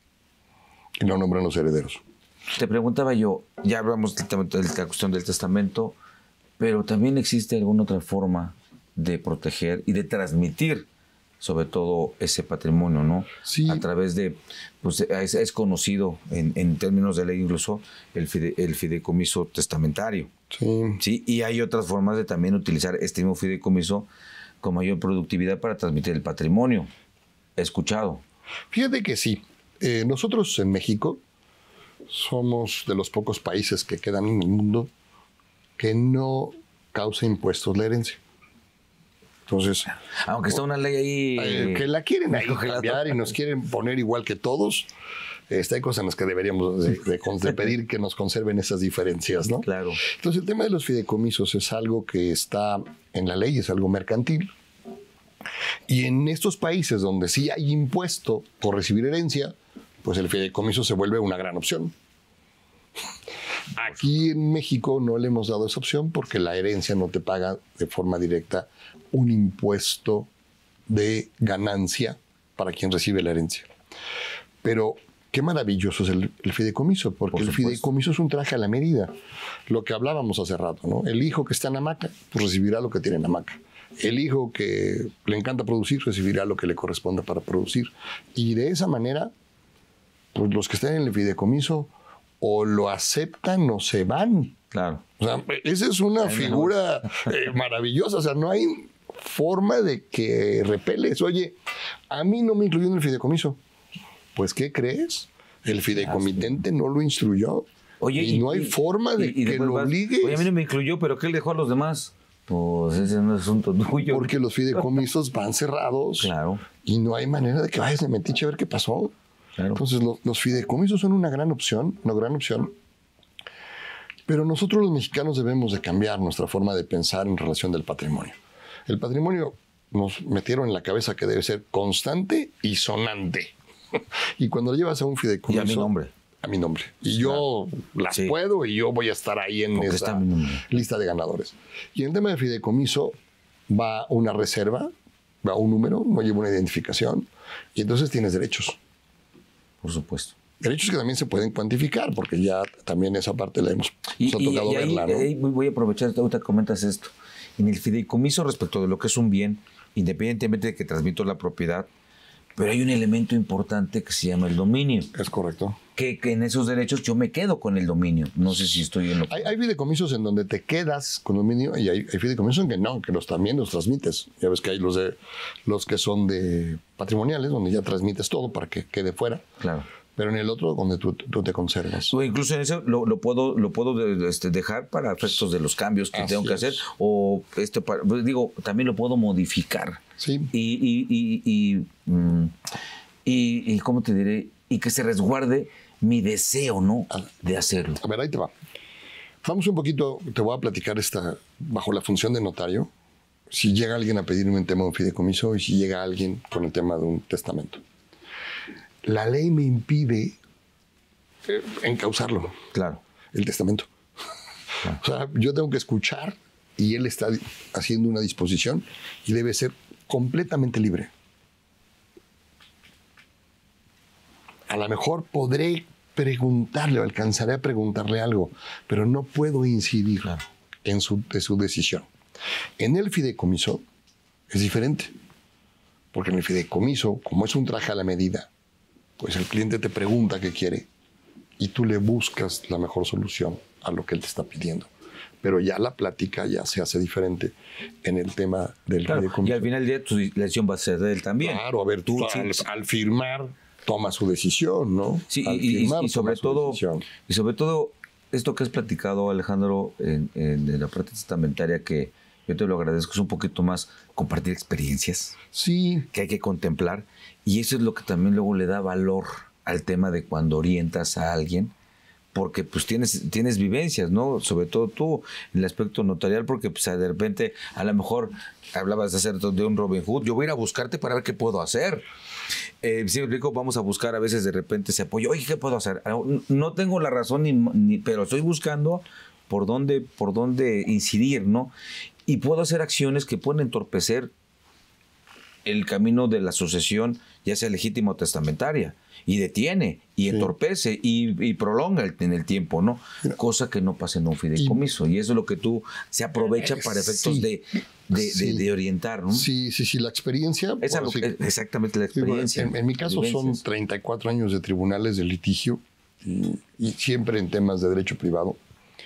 Y lo nombran los herederos. Te preguntaba yo, ya hablamos de la cuestión del testamento, pero también existe alguna otra forma de proteger y de transmitir sobre todo ese patrimonio, ¿no? Sí. A través de, pues es conocido en términos de ley incluso el fideicomiso testamentario. Sí. Sí. Y hay otras formas de también utilizar este mismo fideicomiso con mayor productividad para transmitir el patrimonio. He escuchado. Fíjate que sí. Nosotros en México somos de los pocos países que quedan en el mundo que no causa impuestos la herencia. Entonces, aunque está una ley ahí que la quieren ahí cambiar y nos quieren poner igual que todos, hay cosas en las que deberíamos de pedir que nos conserven esas diferencias, ¿no? Claro. Entonces, el tema de los fideicomisos es algo que está en la ley, es algo mercantil. Y en estos países donde sí hay impuesto por recibir herencia, pues el fideicomiso se vuelve una gran opción. Aquí en México no le hemos dado esa opción porque la herencia no te paga de forma directa un impuesto de ganancia para quien recibe la herencia. Pero qué maravilloso es el fideicomiso, porque el fideicomiso es un traje a la medida. Lo que hablábamos hace rato, ¿no? El hijo que está en hamaca, pues recibirá lo que tiene en hamaca. El hijo que le encanta producir, recibirá lo que le corresponde para producir. Y de esa manera, pues los que están en el fideicomiso o lo aceptan o se van. Claro. O sea, esa es una figura maravillosa. O sea, no hay forma de que repeles. Oye, a mí no me incluyó en el fideicomiso. Pues, ¿qué crees? El fideicomitente no lo instruyó. Oye, y no hay forma de que lo obligues. Oye, a mí no me incluyó, pero ¿qué le dejó a los demás? Pues ese no es asunto tuyo. Porque los fideicomisos van cerrados. Claro. Y no hay manera de que vayas de metiche a ver qué pasó. Claro. Entonces, los fideicomisos son una gran opción. Pero nosotros los mexicanos debemos de cambiar nuestra forma de pensar en relación del patrimonio. El patrimonio nos metieron en la cabeza que debe ser constante y sonante. Y cuando lo llevas a un fideicomiso... Y a mi nombre. A mi nombre. Y yo las puedo y yo voy a estar ahí en esa lista de ganadores. Y en el tema de fideicomiso va una reserva, va un número, no lleva una identificación, y entonces tienes derechos. Por supuesto. Derechos que también se pueden cuantificar, porque ya también esa parte la nos ha tocado verla, ¿no? Ahí voy a aprovechar, ahorita comentas esto. En el fideicomiso respecto de lo que es un bien, independientemente de que transmito la propiedad, pero hay un elemento importante que se llama el dominio. Es correcto. Que en esos derechos yo me quedo con el dominio. No sé si estoy en lo... Hay fideicomisos en donde te quedas con dominio y hay fideicomisos en que no, que también los transmites. Ya ves que hay los que son de patrimoniales, donde ya transmites todo para que quede fuera. Claro. Pero en el otro, donde tú te conservas. O incluso en eso lo puedo dejar para efectos de los cambios que tengo que hacer. O también lo puedo modificar. Sí. Y ¿cómo te diré? Y que se resguarde mi deseo, ¿no? De hacerlo. A ver, ahí te va. Vamos un poquito, te voy a platicar bajo la función de notario. Si llega alguien a pedirme un tema de un fideicomiso y si llega alguien con el tema de un testamento. La ley me impide encauzarlo. Claro. El testamento. Claro. O sea, yo tengo que escuchar y él está haciendo una disposición y debe ser completamente libre. A lo mejor podré preguntarle o alcanzaré a preguntarle algo, pero no puedo incidir en su decisión. En el fideicomiso es diferente, porque en el fideicomiso, como es un traje a la medida, pues el cliente te pregunta qué quiere y tú le buscas la mejor solución a lo que él te está pidiendo. Pero ya la plática ya se hace diferente en el tema del fideicomiso. Y al final del día tu decisión va a ser de él también. Claro, a ver, tú al firmar toma su decisión, ¿no? Sí, y sobre todo, esto que has platicado, Alejandro, en la parte testamentaria, que yo te lo agradezco, es un poquito más compartir experiencias. Sí. Que hay que contemplar. Y eso es lo que también luego le da valor al tema de cuando orientas a alguien, porque pues tienes vivencias, ¿no? Sobre todo tú, en el aspecto notarial, porque pues de repente, a lo mejor hablabas de hacer de un Robin Hood, yo voy a ir a buscarte para ver qué puedo hacer. Si me explico, vamos a buscar a veces de repente ese apoyo. Oye, ¿qué puedo hacer? No tengo la razón, pero estoy buscando por dónde incidir, ¿no? Y puedo hacer acciones que pueden entorpecer el camino de la sucesión, ya sea legítima o testamentaria, y detiene, y entorpece, y prolonga en el tiempo, ¿no? Mira, cosa que no pasa en un fideicomiso, y eso es lo que tú se aprovecha para efectos de orientar, ¿no? Sí, la experiencia. Exactamente la experiencia. En mi caso son 34 años de tribunales de litigio, y siempre en temas de derecho privado,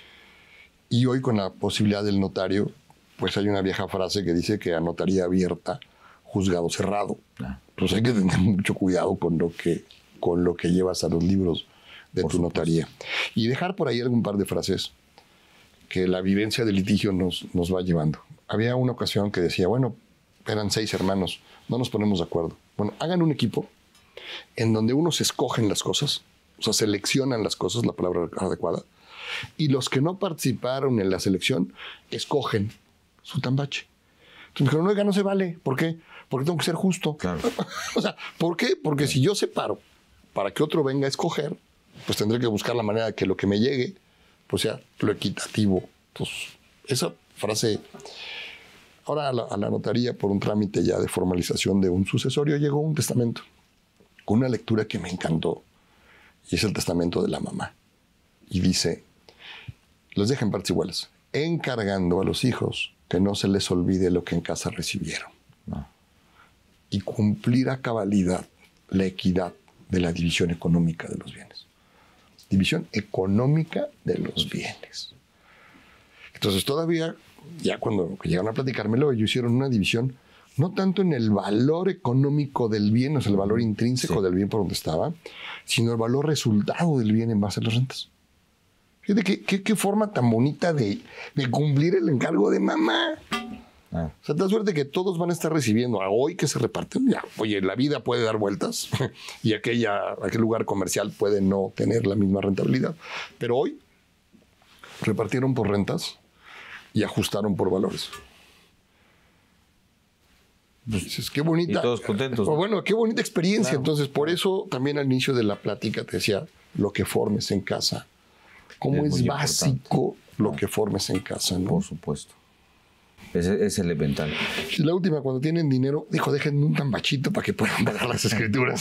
y hoy con la posibilidad del notario, pues hay una vieja frase que dice que a notaría abierta, juzgado cerrado. Pues hay que tener mucho cuidado con lo que llevas a los libros de tu notaría. Y dejar por ahí algún par de frases que la vivencia del litigio nos va llevando. Había una ocasión que decía, bueno, eran 6 hermanos, no nos ponemos de acuerdo. Bueno, hagan un equipo en donde unos escogen las cosas, o sea, seleccionan las cosas, la palabra adecuada, y los que no participaron en la selección escogen su tambache. Entonces me dijeron, oiga, no se vale. ¿Por qué? Porque tengo que ser justo. Claro. O sea, ¿por qué? Porque si yo separo para que otro venga a escoger, pues tendré que buscar la manera de que lo que me llegue, pues sea lo equitativo. Pues esa frase, ahora a la notaría por un trámite ya de formalización de un sucesorio llegó un testamento con una lectura que me encantó. y es el testamento de la mamá. Y dice, los deja en partes iguales, encargando a los hijos que no se les olvide lo que en casa recibieron. No. Y cumplir a cabalidad la equidad de la división económica de los bienes. División económica de los bienes. Entonces todavía, ya cuando llegaron a platicármelo, ellos hicieron una división no tanto en el valor económico del bien, o sea, el valor intrínseco del bien por donde estaba, sino el valor resultado del bien en base a las rentas. Fíjate qué forma tan bonita de cumplir el encargo de mamá. O sea, te da suerte que todos van a estar recibiendo a hoy que se reparten. Ya, oye, la vida puede dar vueltas y aquel lugar comercial puede no tener la misma rentabilidad. Pero hoy repartieron por rentas y ajustaron por valores. Pues dices, qué bonita. Y todos contentos. Pues bueno, qué bonita experiencia. Claro. Entonces, por eso también al inicio de la plática te decía lo que formes en casa. Cómo es básico lo que formes en casa, ¿no? Por supuesto. Es elemental. Y la última, cuando tienen dinero, dijo, dejen un tambachito para que puedan pagar las escrituras.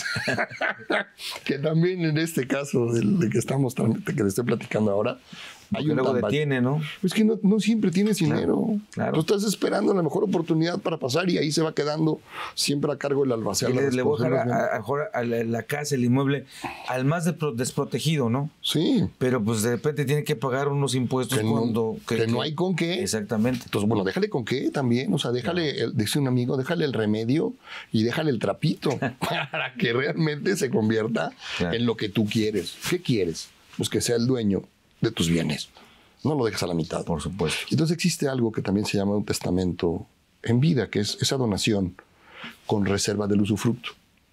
Que también en este caso de que le estoy platicando ahora, hay un luego tambacho. detiene, ¿no? Es que no siempre tienes dinero. Claro. Tú estás esperando la mejor oportunidad para pasar y ahí se va quedando siempre a cargo el albacea. Le voy a dejar a la casa, el inmueble, al más desprotegido, ¿no? Sí. Pero pues de repente tiene que pagar unos impuestos que no hay con qué. Exactamente. Entonces, bueno, déjale con qué también. O sea, déjale, dice un amigo, déjale el remedio y déjale el trapito para que realmente se convierta en lo que tú quieres. ¿Qué quieres? Pues que sea el dueño de tus bienes. No lo dejes a la mitad. Por supuesto. Entonces existe algo que también se llama un testamento en vida, que es esa donación con reserva del usufructo,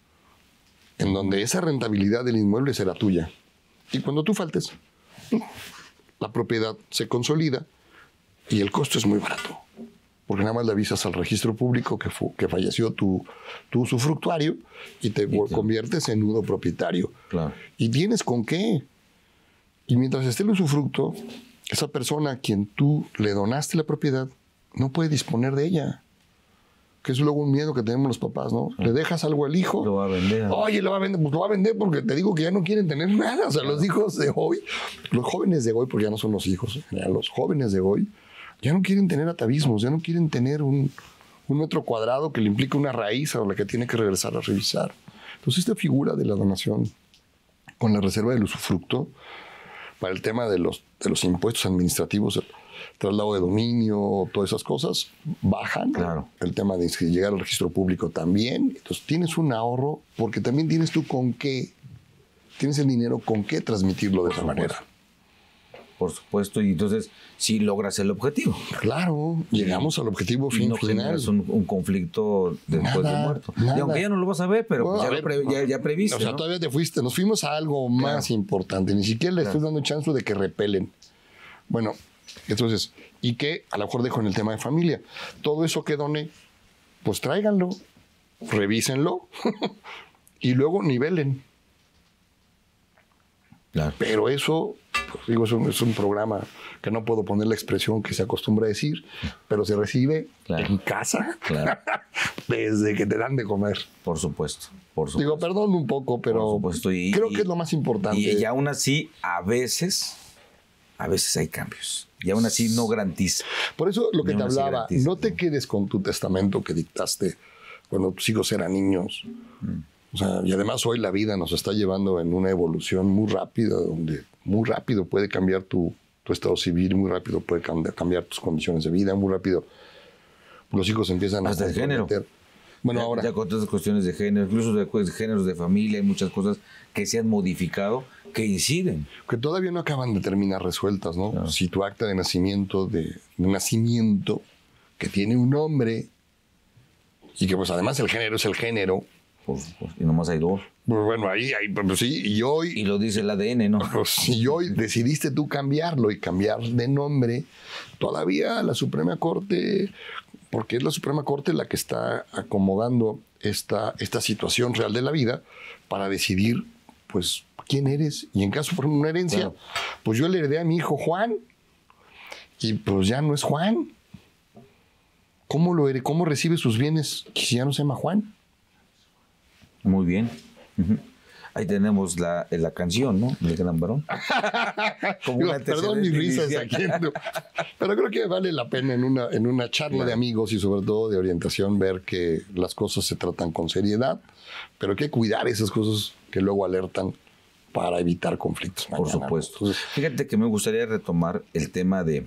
en donde esa rentabilidad del inmueble será tuya. Y cuando tú faltes, la propiedad se consolida y el costo es muy barato. Porque nada más le avisas al registro público que falleció tu usufructuario y te conviertes en nudo propietario. Claro. ¿Y tienes con qué? Y mientras esté el usufructo, esa persona a quien tú le donaste la propiedad no puede disponer de ella. Que es luego un miedo que tenemos los papás, ¿no? Le dejas algo al hijo. Lo va a vender. Oye, lo va a vender. Pues lo va a vender porque te digo que ya no quieren tener nada. O sea, los hijos de hoy, los jóvenes de hoy, porque ya no son los hijos, los jóvenes de hoy, ya no quieren tener atavismos, ya no quieren tener un metro cuadrado que le implique una raíz a la que tiene que regresar a revisar. Entonces, esta figura de la donación con la reserva del usufructo, para el tema de los impuestos administrativos, el traslado de dominio, todas esas cosas, bajan. Claro. El tema de llegar al registro público también. Entonces tienes un ahorro porque también tienes tú con qué, tienes el dinero con qué transmitirlo de esa manera. Por supuesto, y entonces sí logras el objetivo. Claro, llegamos al objetivo final. Generas un conflicto después de muerto. Y aunque ya no lo vas a ver, pero Bueno, ya previste. O sea, ¿no? todavía te fuiste. Nos fuimos a algo más importante. Ni siquiera le estoy dando chance de que repelen. Bueno, entonces, y que a lo mejor dejo en el tema de familia. Todo eso que doné, pues tráiganlo, revísenlo y luego nivelen. Claro. Pero eso, pues digo, es un programa que no puedo poner la expresión que se acostumbra a decir, pero se recibe en casa desde que te dan de comer. Por supuesto. Digo, perdón un poco, pero creo que es lo más importante. Y aún así, a veces hay cambios. Y aún así no garantiza. Por eso lo que te hablaba, no te quedes con tu testamento que dictaste cuando tus hijos eran niños. O sea, y además hoy la vida nos está llevando en una evolución muy rápida, donde muy rápido puede cambiar tu estado civil, muy rápido puede cambiar tus condiciones de vida, muy rápido los hijos empiezan hasta el género. Bueno, ya, ahora ya con todas las cuestiones de género, incluso de géneros de familia, hay muchas cosas que se han modificado, que inciden. Que todavía no acaban de terminar resueltas, ¿no? Claro. Si tu acta de nacimiento, que tiene un nombre y que pues además el género es el género. Pues, y nomás hay dos. Pues bueno, ahí pues sí, y hoy... Y lo dice el ADN, ¿no? Pues si hoy decidiste tú cambiarlo y cambiar de nombre, todavía la Suprema Corte, porque es la Suprema Corte la que está acomodando esta situación real de la vida para decidir, pues, quién eres. Y en caso por una herencia, claro, pues yo le heredé a mi hijo Juan y pues ya no es Juan. ¿Cómo recibe sus bienes si ya no se llama Juan? Muy bien. Ahí tenemos la canción, ¿no? El Gran Varón. Perdón mis risas aquí. Pero creo que vale la pena en una charla de amigos y sobre todo de orientación ver que las cosas se tratan con seriedad, pero hay que cuidar esas cosas que luego alertan para evitar conflictos. Por supuesto. Entonces, fíjate que me gustaría retomar el tema de,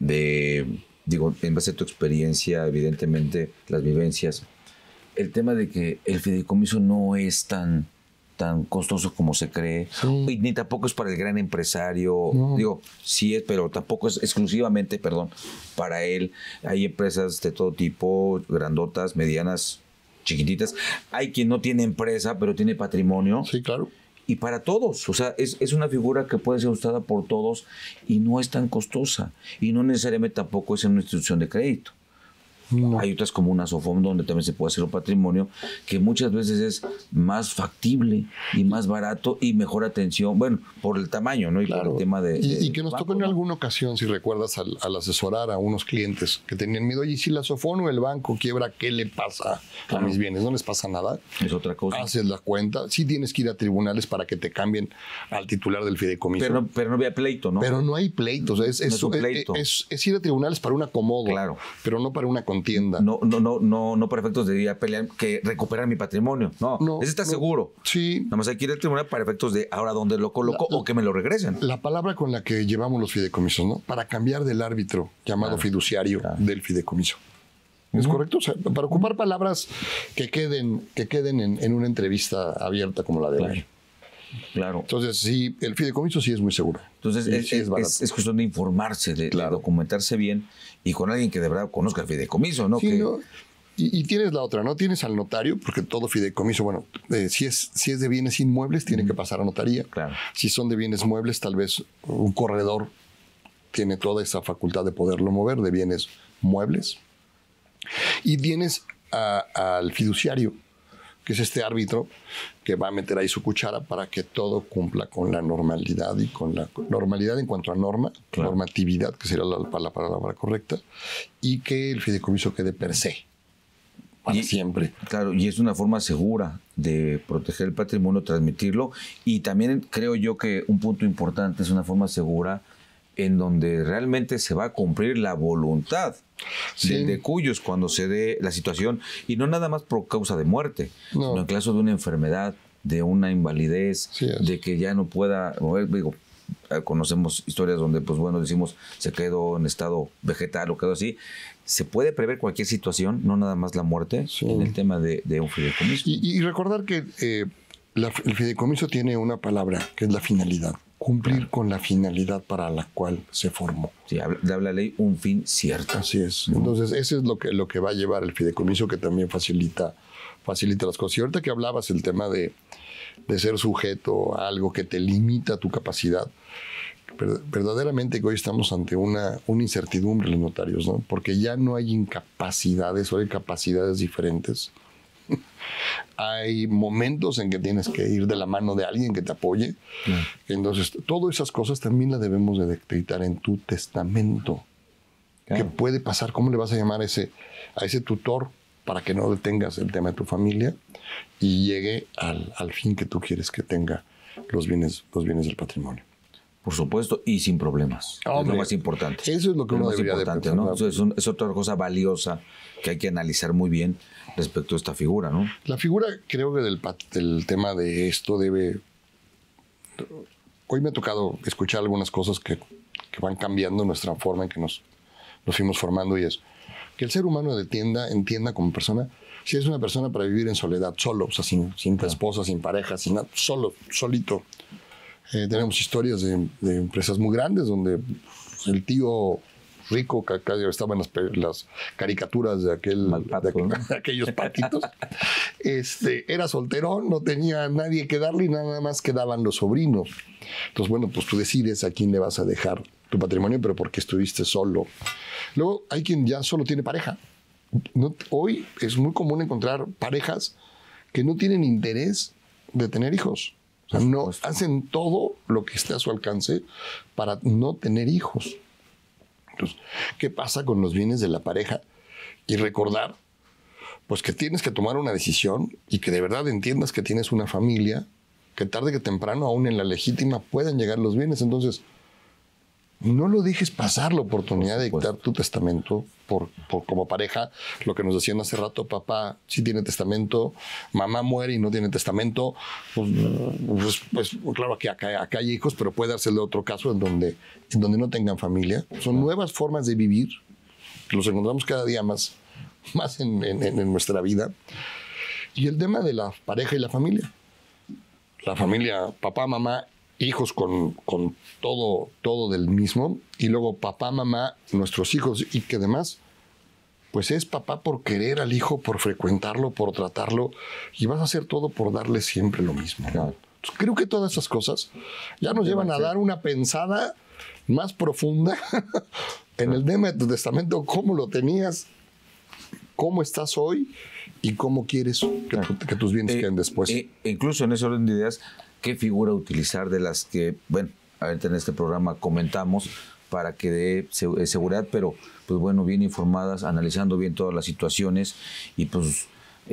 digo, en base a tu experiencia, evidentemente, las vivencias, el tema de que el fideicomiso no es tan costoso como se cree, y ni tampoco es para el gran empresario, digo, sí es, pero tampoco es exclusivamente, para él. Hay empresas de todo tipo, grandotas, medianas, chiquititas. Hay quien no tiene empresa, pero tiene patrimonio. Sí, claro. Y para todos, o sea, es una figura que puede ser usada por todos y no es tan costosa. Y no necesariamente tampoco es en una institución de crédito. No. Hay otras como una SOFOM donde también se puede hacer un patrimonio que muchas veces es más factible y más barato y mejor atención, bueno, por el tamaño, ¿no? Y por el tema y que nos tocó en alguna ocasión, si recuerdas, al asesorar a unos clientes que tenían miedo, oye, si la SOFOM o el banco quiebra, ¿qué le pasa a mis bienes? No les pasa nada. Es otra cosa. Haces la cuenta. Sí tienes que ir a tribunales para que te cambien al titular del fideicomiso. Pero no había pleito, ¿no? Pero no hay pleito. O sea, es ir a tribunales para un acomodo, pero no para una contienda. No para efectos de ir a pelear, que recuperar mi patrimonio. No, ese está seguro. Sí. Nada más hay que ir al tribunal para efectos de ahora dónde lo coloco o que me lo regresen. La palabra con la que llevamos los fideicomisos, ¿no? Para cambiar del árbitro llamado fiduciario del fideicomiso. ¿Es correcto? O sea, para ocupar palabras que queden en una entrevista abierta como la de hoy. Claro. Entonces, sí, el fideicomiso sí es muy seguro. Entonces, es cuestión de informarse, de documentarse bien y con alguien que de verdad conozca el fideicomiso, ¿no? Sí, ¿no? Y tienes la otra, ¿no? Tienes al notario, porque todo fideicomiso, bueno, si es de bienes inmuebles, tiene que pasar a notaría. Claro. Si son de bienes muebles, tal vez un corredor tiene toda esa facultad de poderlo mover, de bienes muebles. Y tienes al fiduciario, que es este árbitro que va a meter ahí su cuchara para que todo cumpla con la normalidad y con la normalidad en cuanto a normatividad, que sería la palabra correcta, y que el fideicomiso quede per se, para siempre. Claro, y es una forma segura de proteger el patrimonio, transmitirlo, y también creo yo que un punto importante es una forma segura en donde realmente se va a cumplir la voluntad del de cuyos cuando se dé la situación, y no nada más por causa de muerte, sino en caso de una enfermedad, de una invalidez, de que ya no pueda mover. Digo, conocemos historias donde, pues bueno, decimos, se quedó en estado vegetal o quedó así. Se puede prever cualquier situación, no nada más la muerte, en el tema de un fideicomiso. Y recordar que el fideicomiso tiene una palabra, que es la finalidad. Cumplir con la finalidad para la cual se formó. Sí, habla la ley un fin cierto. Así es. Entonces, eso es lo que va a llevar el fideicomiso, que también facilita las cosas. Y ahorita que hablabas el tema de ser sujeto a algo que te limita tu capacidad, verdaderamente que hoy estamos ante una incertidumbre los notarios, ¿no? Porque ya no hay incapacidades, o hay capacidades diferentes. Hay momentos en que tienes que ir de la mano de alguien que te apoye. Entonces, todas esas cosas también las debemos de dictar en tu testamento. ¿Qué puede pasar? ¿Cómo le vas a llamar a ese tutor para que no detengas el tema de tu familia y llegue al fin que tú quieres que tenga los bienes del patrimonio? Por supuesto, y sin problemas. Es lo más importante. Eso es lo que uno debería de pensar, ¿no? Eso es otra cosa valiosa que hay que analizar muy bien respecto a esta figura, ¿no? La figura, creo que del tema de esto debe... Hoy me ha tocado escuchar algunas cosas que van cambiando nuestra forma en que nos fuimos formando, y es que el ser humano entienda como persona, si es una persona para vivir en soledad, solo, o sea, sin esposa, sin pareja, sin nada, solito. Tenemos historias de empresas muy grandes donde el tío rico, que acá estaban las caricaturas de aquellos patitos, era solterón, no tenía nadie que darle y nada más quedaban los sobrinos. Entonces, bueno, pues tú decides a quién le vas a dejar tu patrimonio, pero porque estuviste solo. Luego hay quien ya solo tiene pareja. Hoy es muy común encontrar parejas que no tienen interés de tener hijos. O sea, no hacen todo lo que esté a su alcance para no tener hijos. Entonces, ¿qué pasa con los bienes de la pareja? Y recordar, pues, que tienes que tomar una decisión y que de verdad entiendas que tienes una familia que tarde que temprano, aún en la legítima, puedan llegar los bienes. Entonces, no lo dejes pasar la oportunidad de dictar tu testamento como pareja. Lo que nos decían hace rato, papá sí tiene testamento, mamá muere y no tiene testamento. Pues claro que acá hay hijos, pero puede darse otro caso en donde no tengan familia. Son nuevas formas de vivir, que los encontramos cada día más en nuestra vida. Y el tema de la pareja y la familia. La familia, papá, mamá, hijos con todo del mismo, y luego papá, mamá, nuestros hijos, y que además, pues es papá por querer al hijo, por frecuentarlo, por tratarlo, y vas a hacer todo por darle siempre lo mismo. Entonces, creo que todas esas cosas ya nos llevan a dar una pensada más profunda en el tema de tu testamento, cómo lo tenías, cómo estás hoy y cómo quieres que tus bienes queden después. Incluso en ese orden de ideas, ¿qué figura utilizar de las que, bueno, ahorita en este programa comentamos para que dé seguridad, pero pues bueno, bien informadas, analizando bien todas las situaciones y pues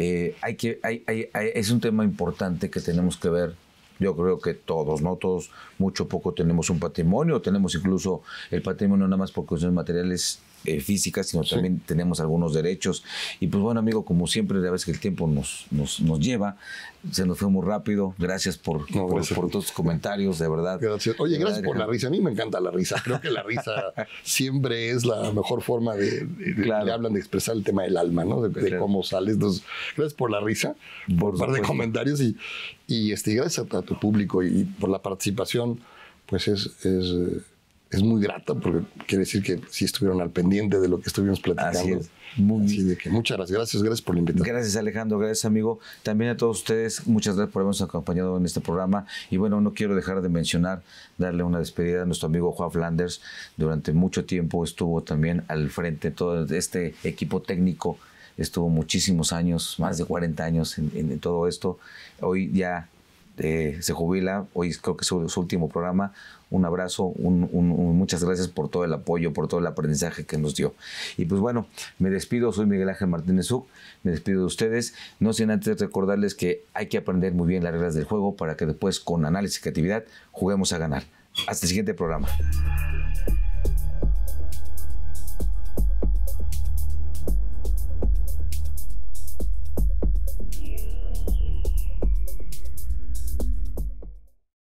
es un tema importante que tenemos que ver. Yo creo que todos, ¿no? Todos, mucho o poco, tenemos un patrimonio, tenemos incluso el patrimonio nada más por cuestiones materiales físicas, sino también tenemos algunos derechos. Y pues bueno, amigo, como siempre, la vez que el tiempo nos lleva, se nos fue muy rápido. Gracias por todos tus comentarios, de verdad. Gracias. Oye, gracias por la risa. A mí me encanta la risa. Creo que la risa siempre es la mejor forma le hablan de expresar el tema del alma, ¿no? De cómo sales. Entonces, gracias por la risa, por un par de comentarios y gracias a tu público y por la participación, pues es muy grata, porque quiere decir que sí estuvieron al pendiente de lo que estuvimos platicando. Así es. Así de que muchas gracias por la invitación. Gracias, Alejandro, gracias, amigo. También a todos ustedes, muchas gracias por habernos acompañado en este programa. Y bueno, no quiero dejar de mencionar, darle una despedida a nuestro amigo Juan Flanders. Durante mucho tiempo estuvo también al frente de todo este equipo técnico. Estuvo muchísimos años, más de 40 años en todo esto. Hoy ya se jubila, hoy creo que es su último programa. Un abrazo, muchas gracias por todo el apoyo, por todo el aprendizaje que nos dio. Y pues bueno, me despido, soy Miguel Ángel Martínez Uc, me despido de ustedes, no sin antes recordarles que hay que aprender muy bien las reglas del juego para que después con análisis y creatividad juguemos a ganar. Hasta el siguiente programa.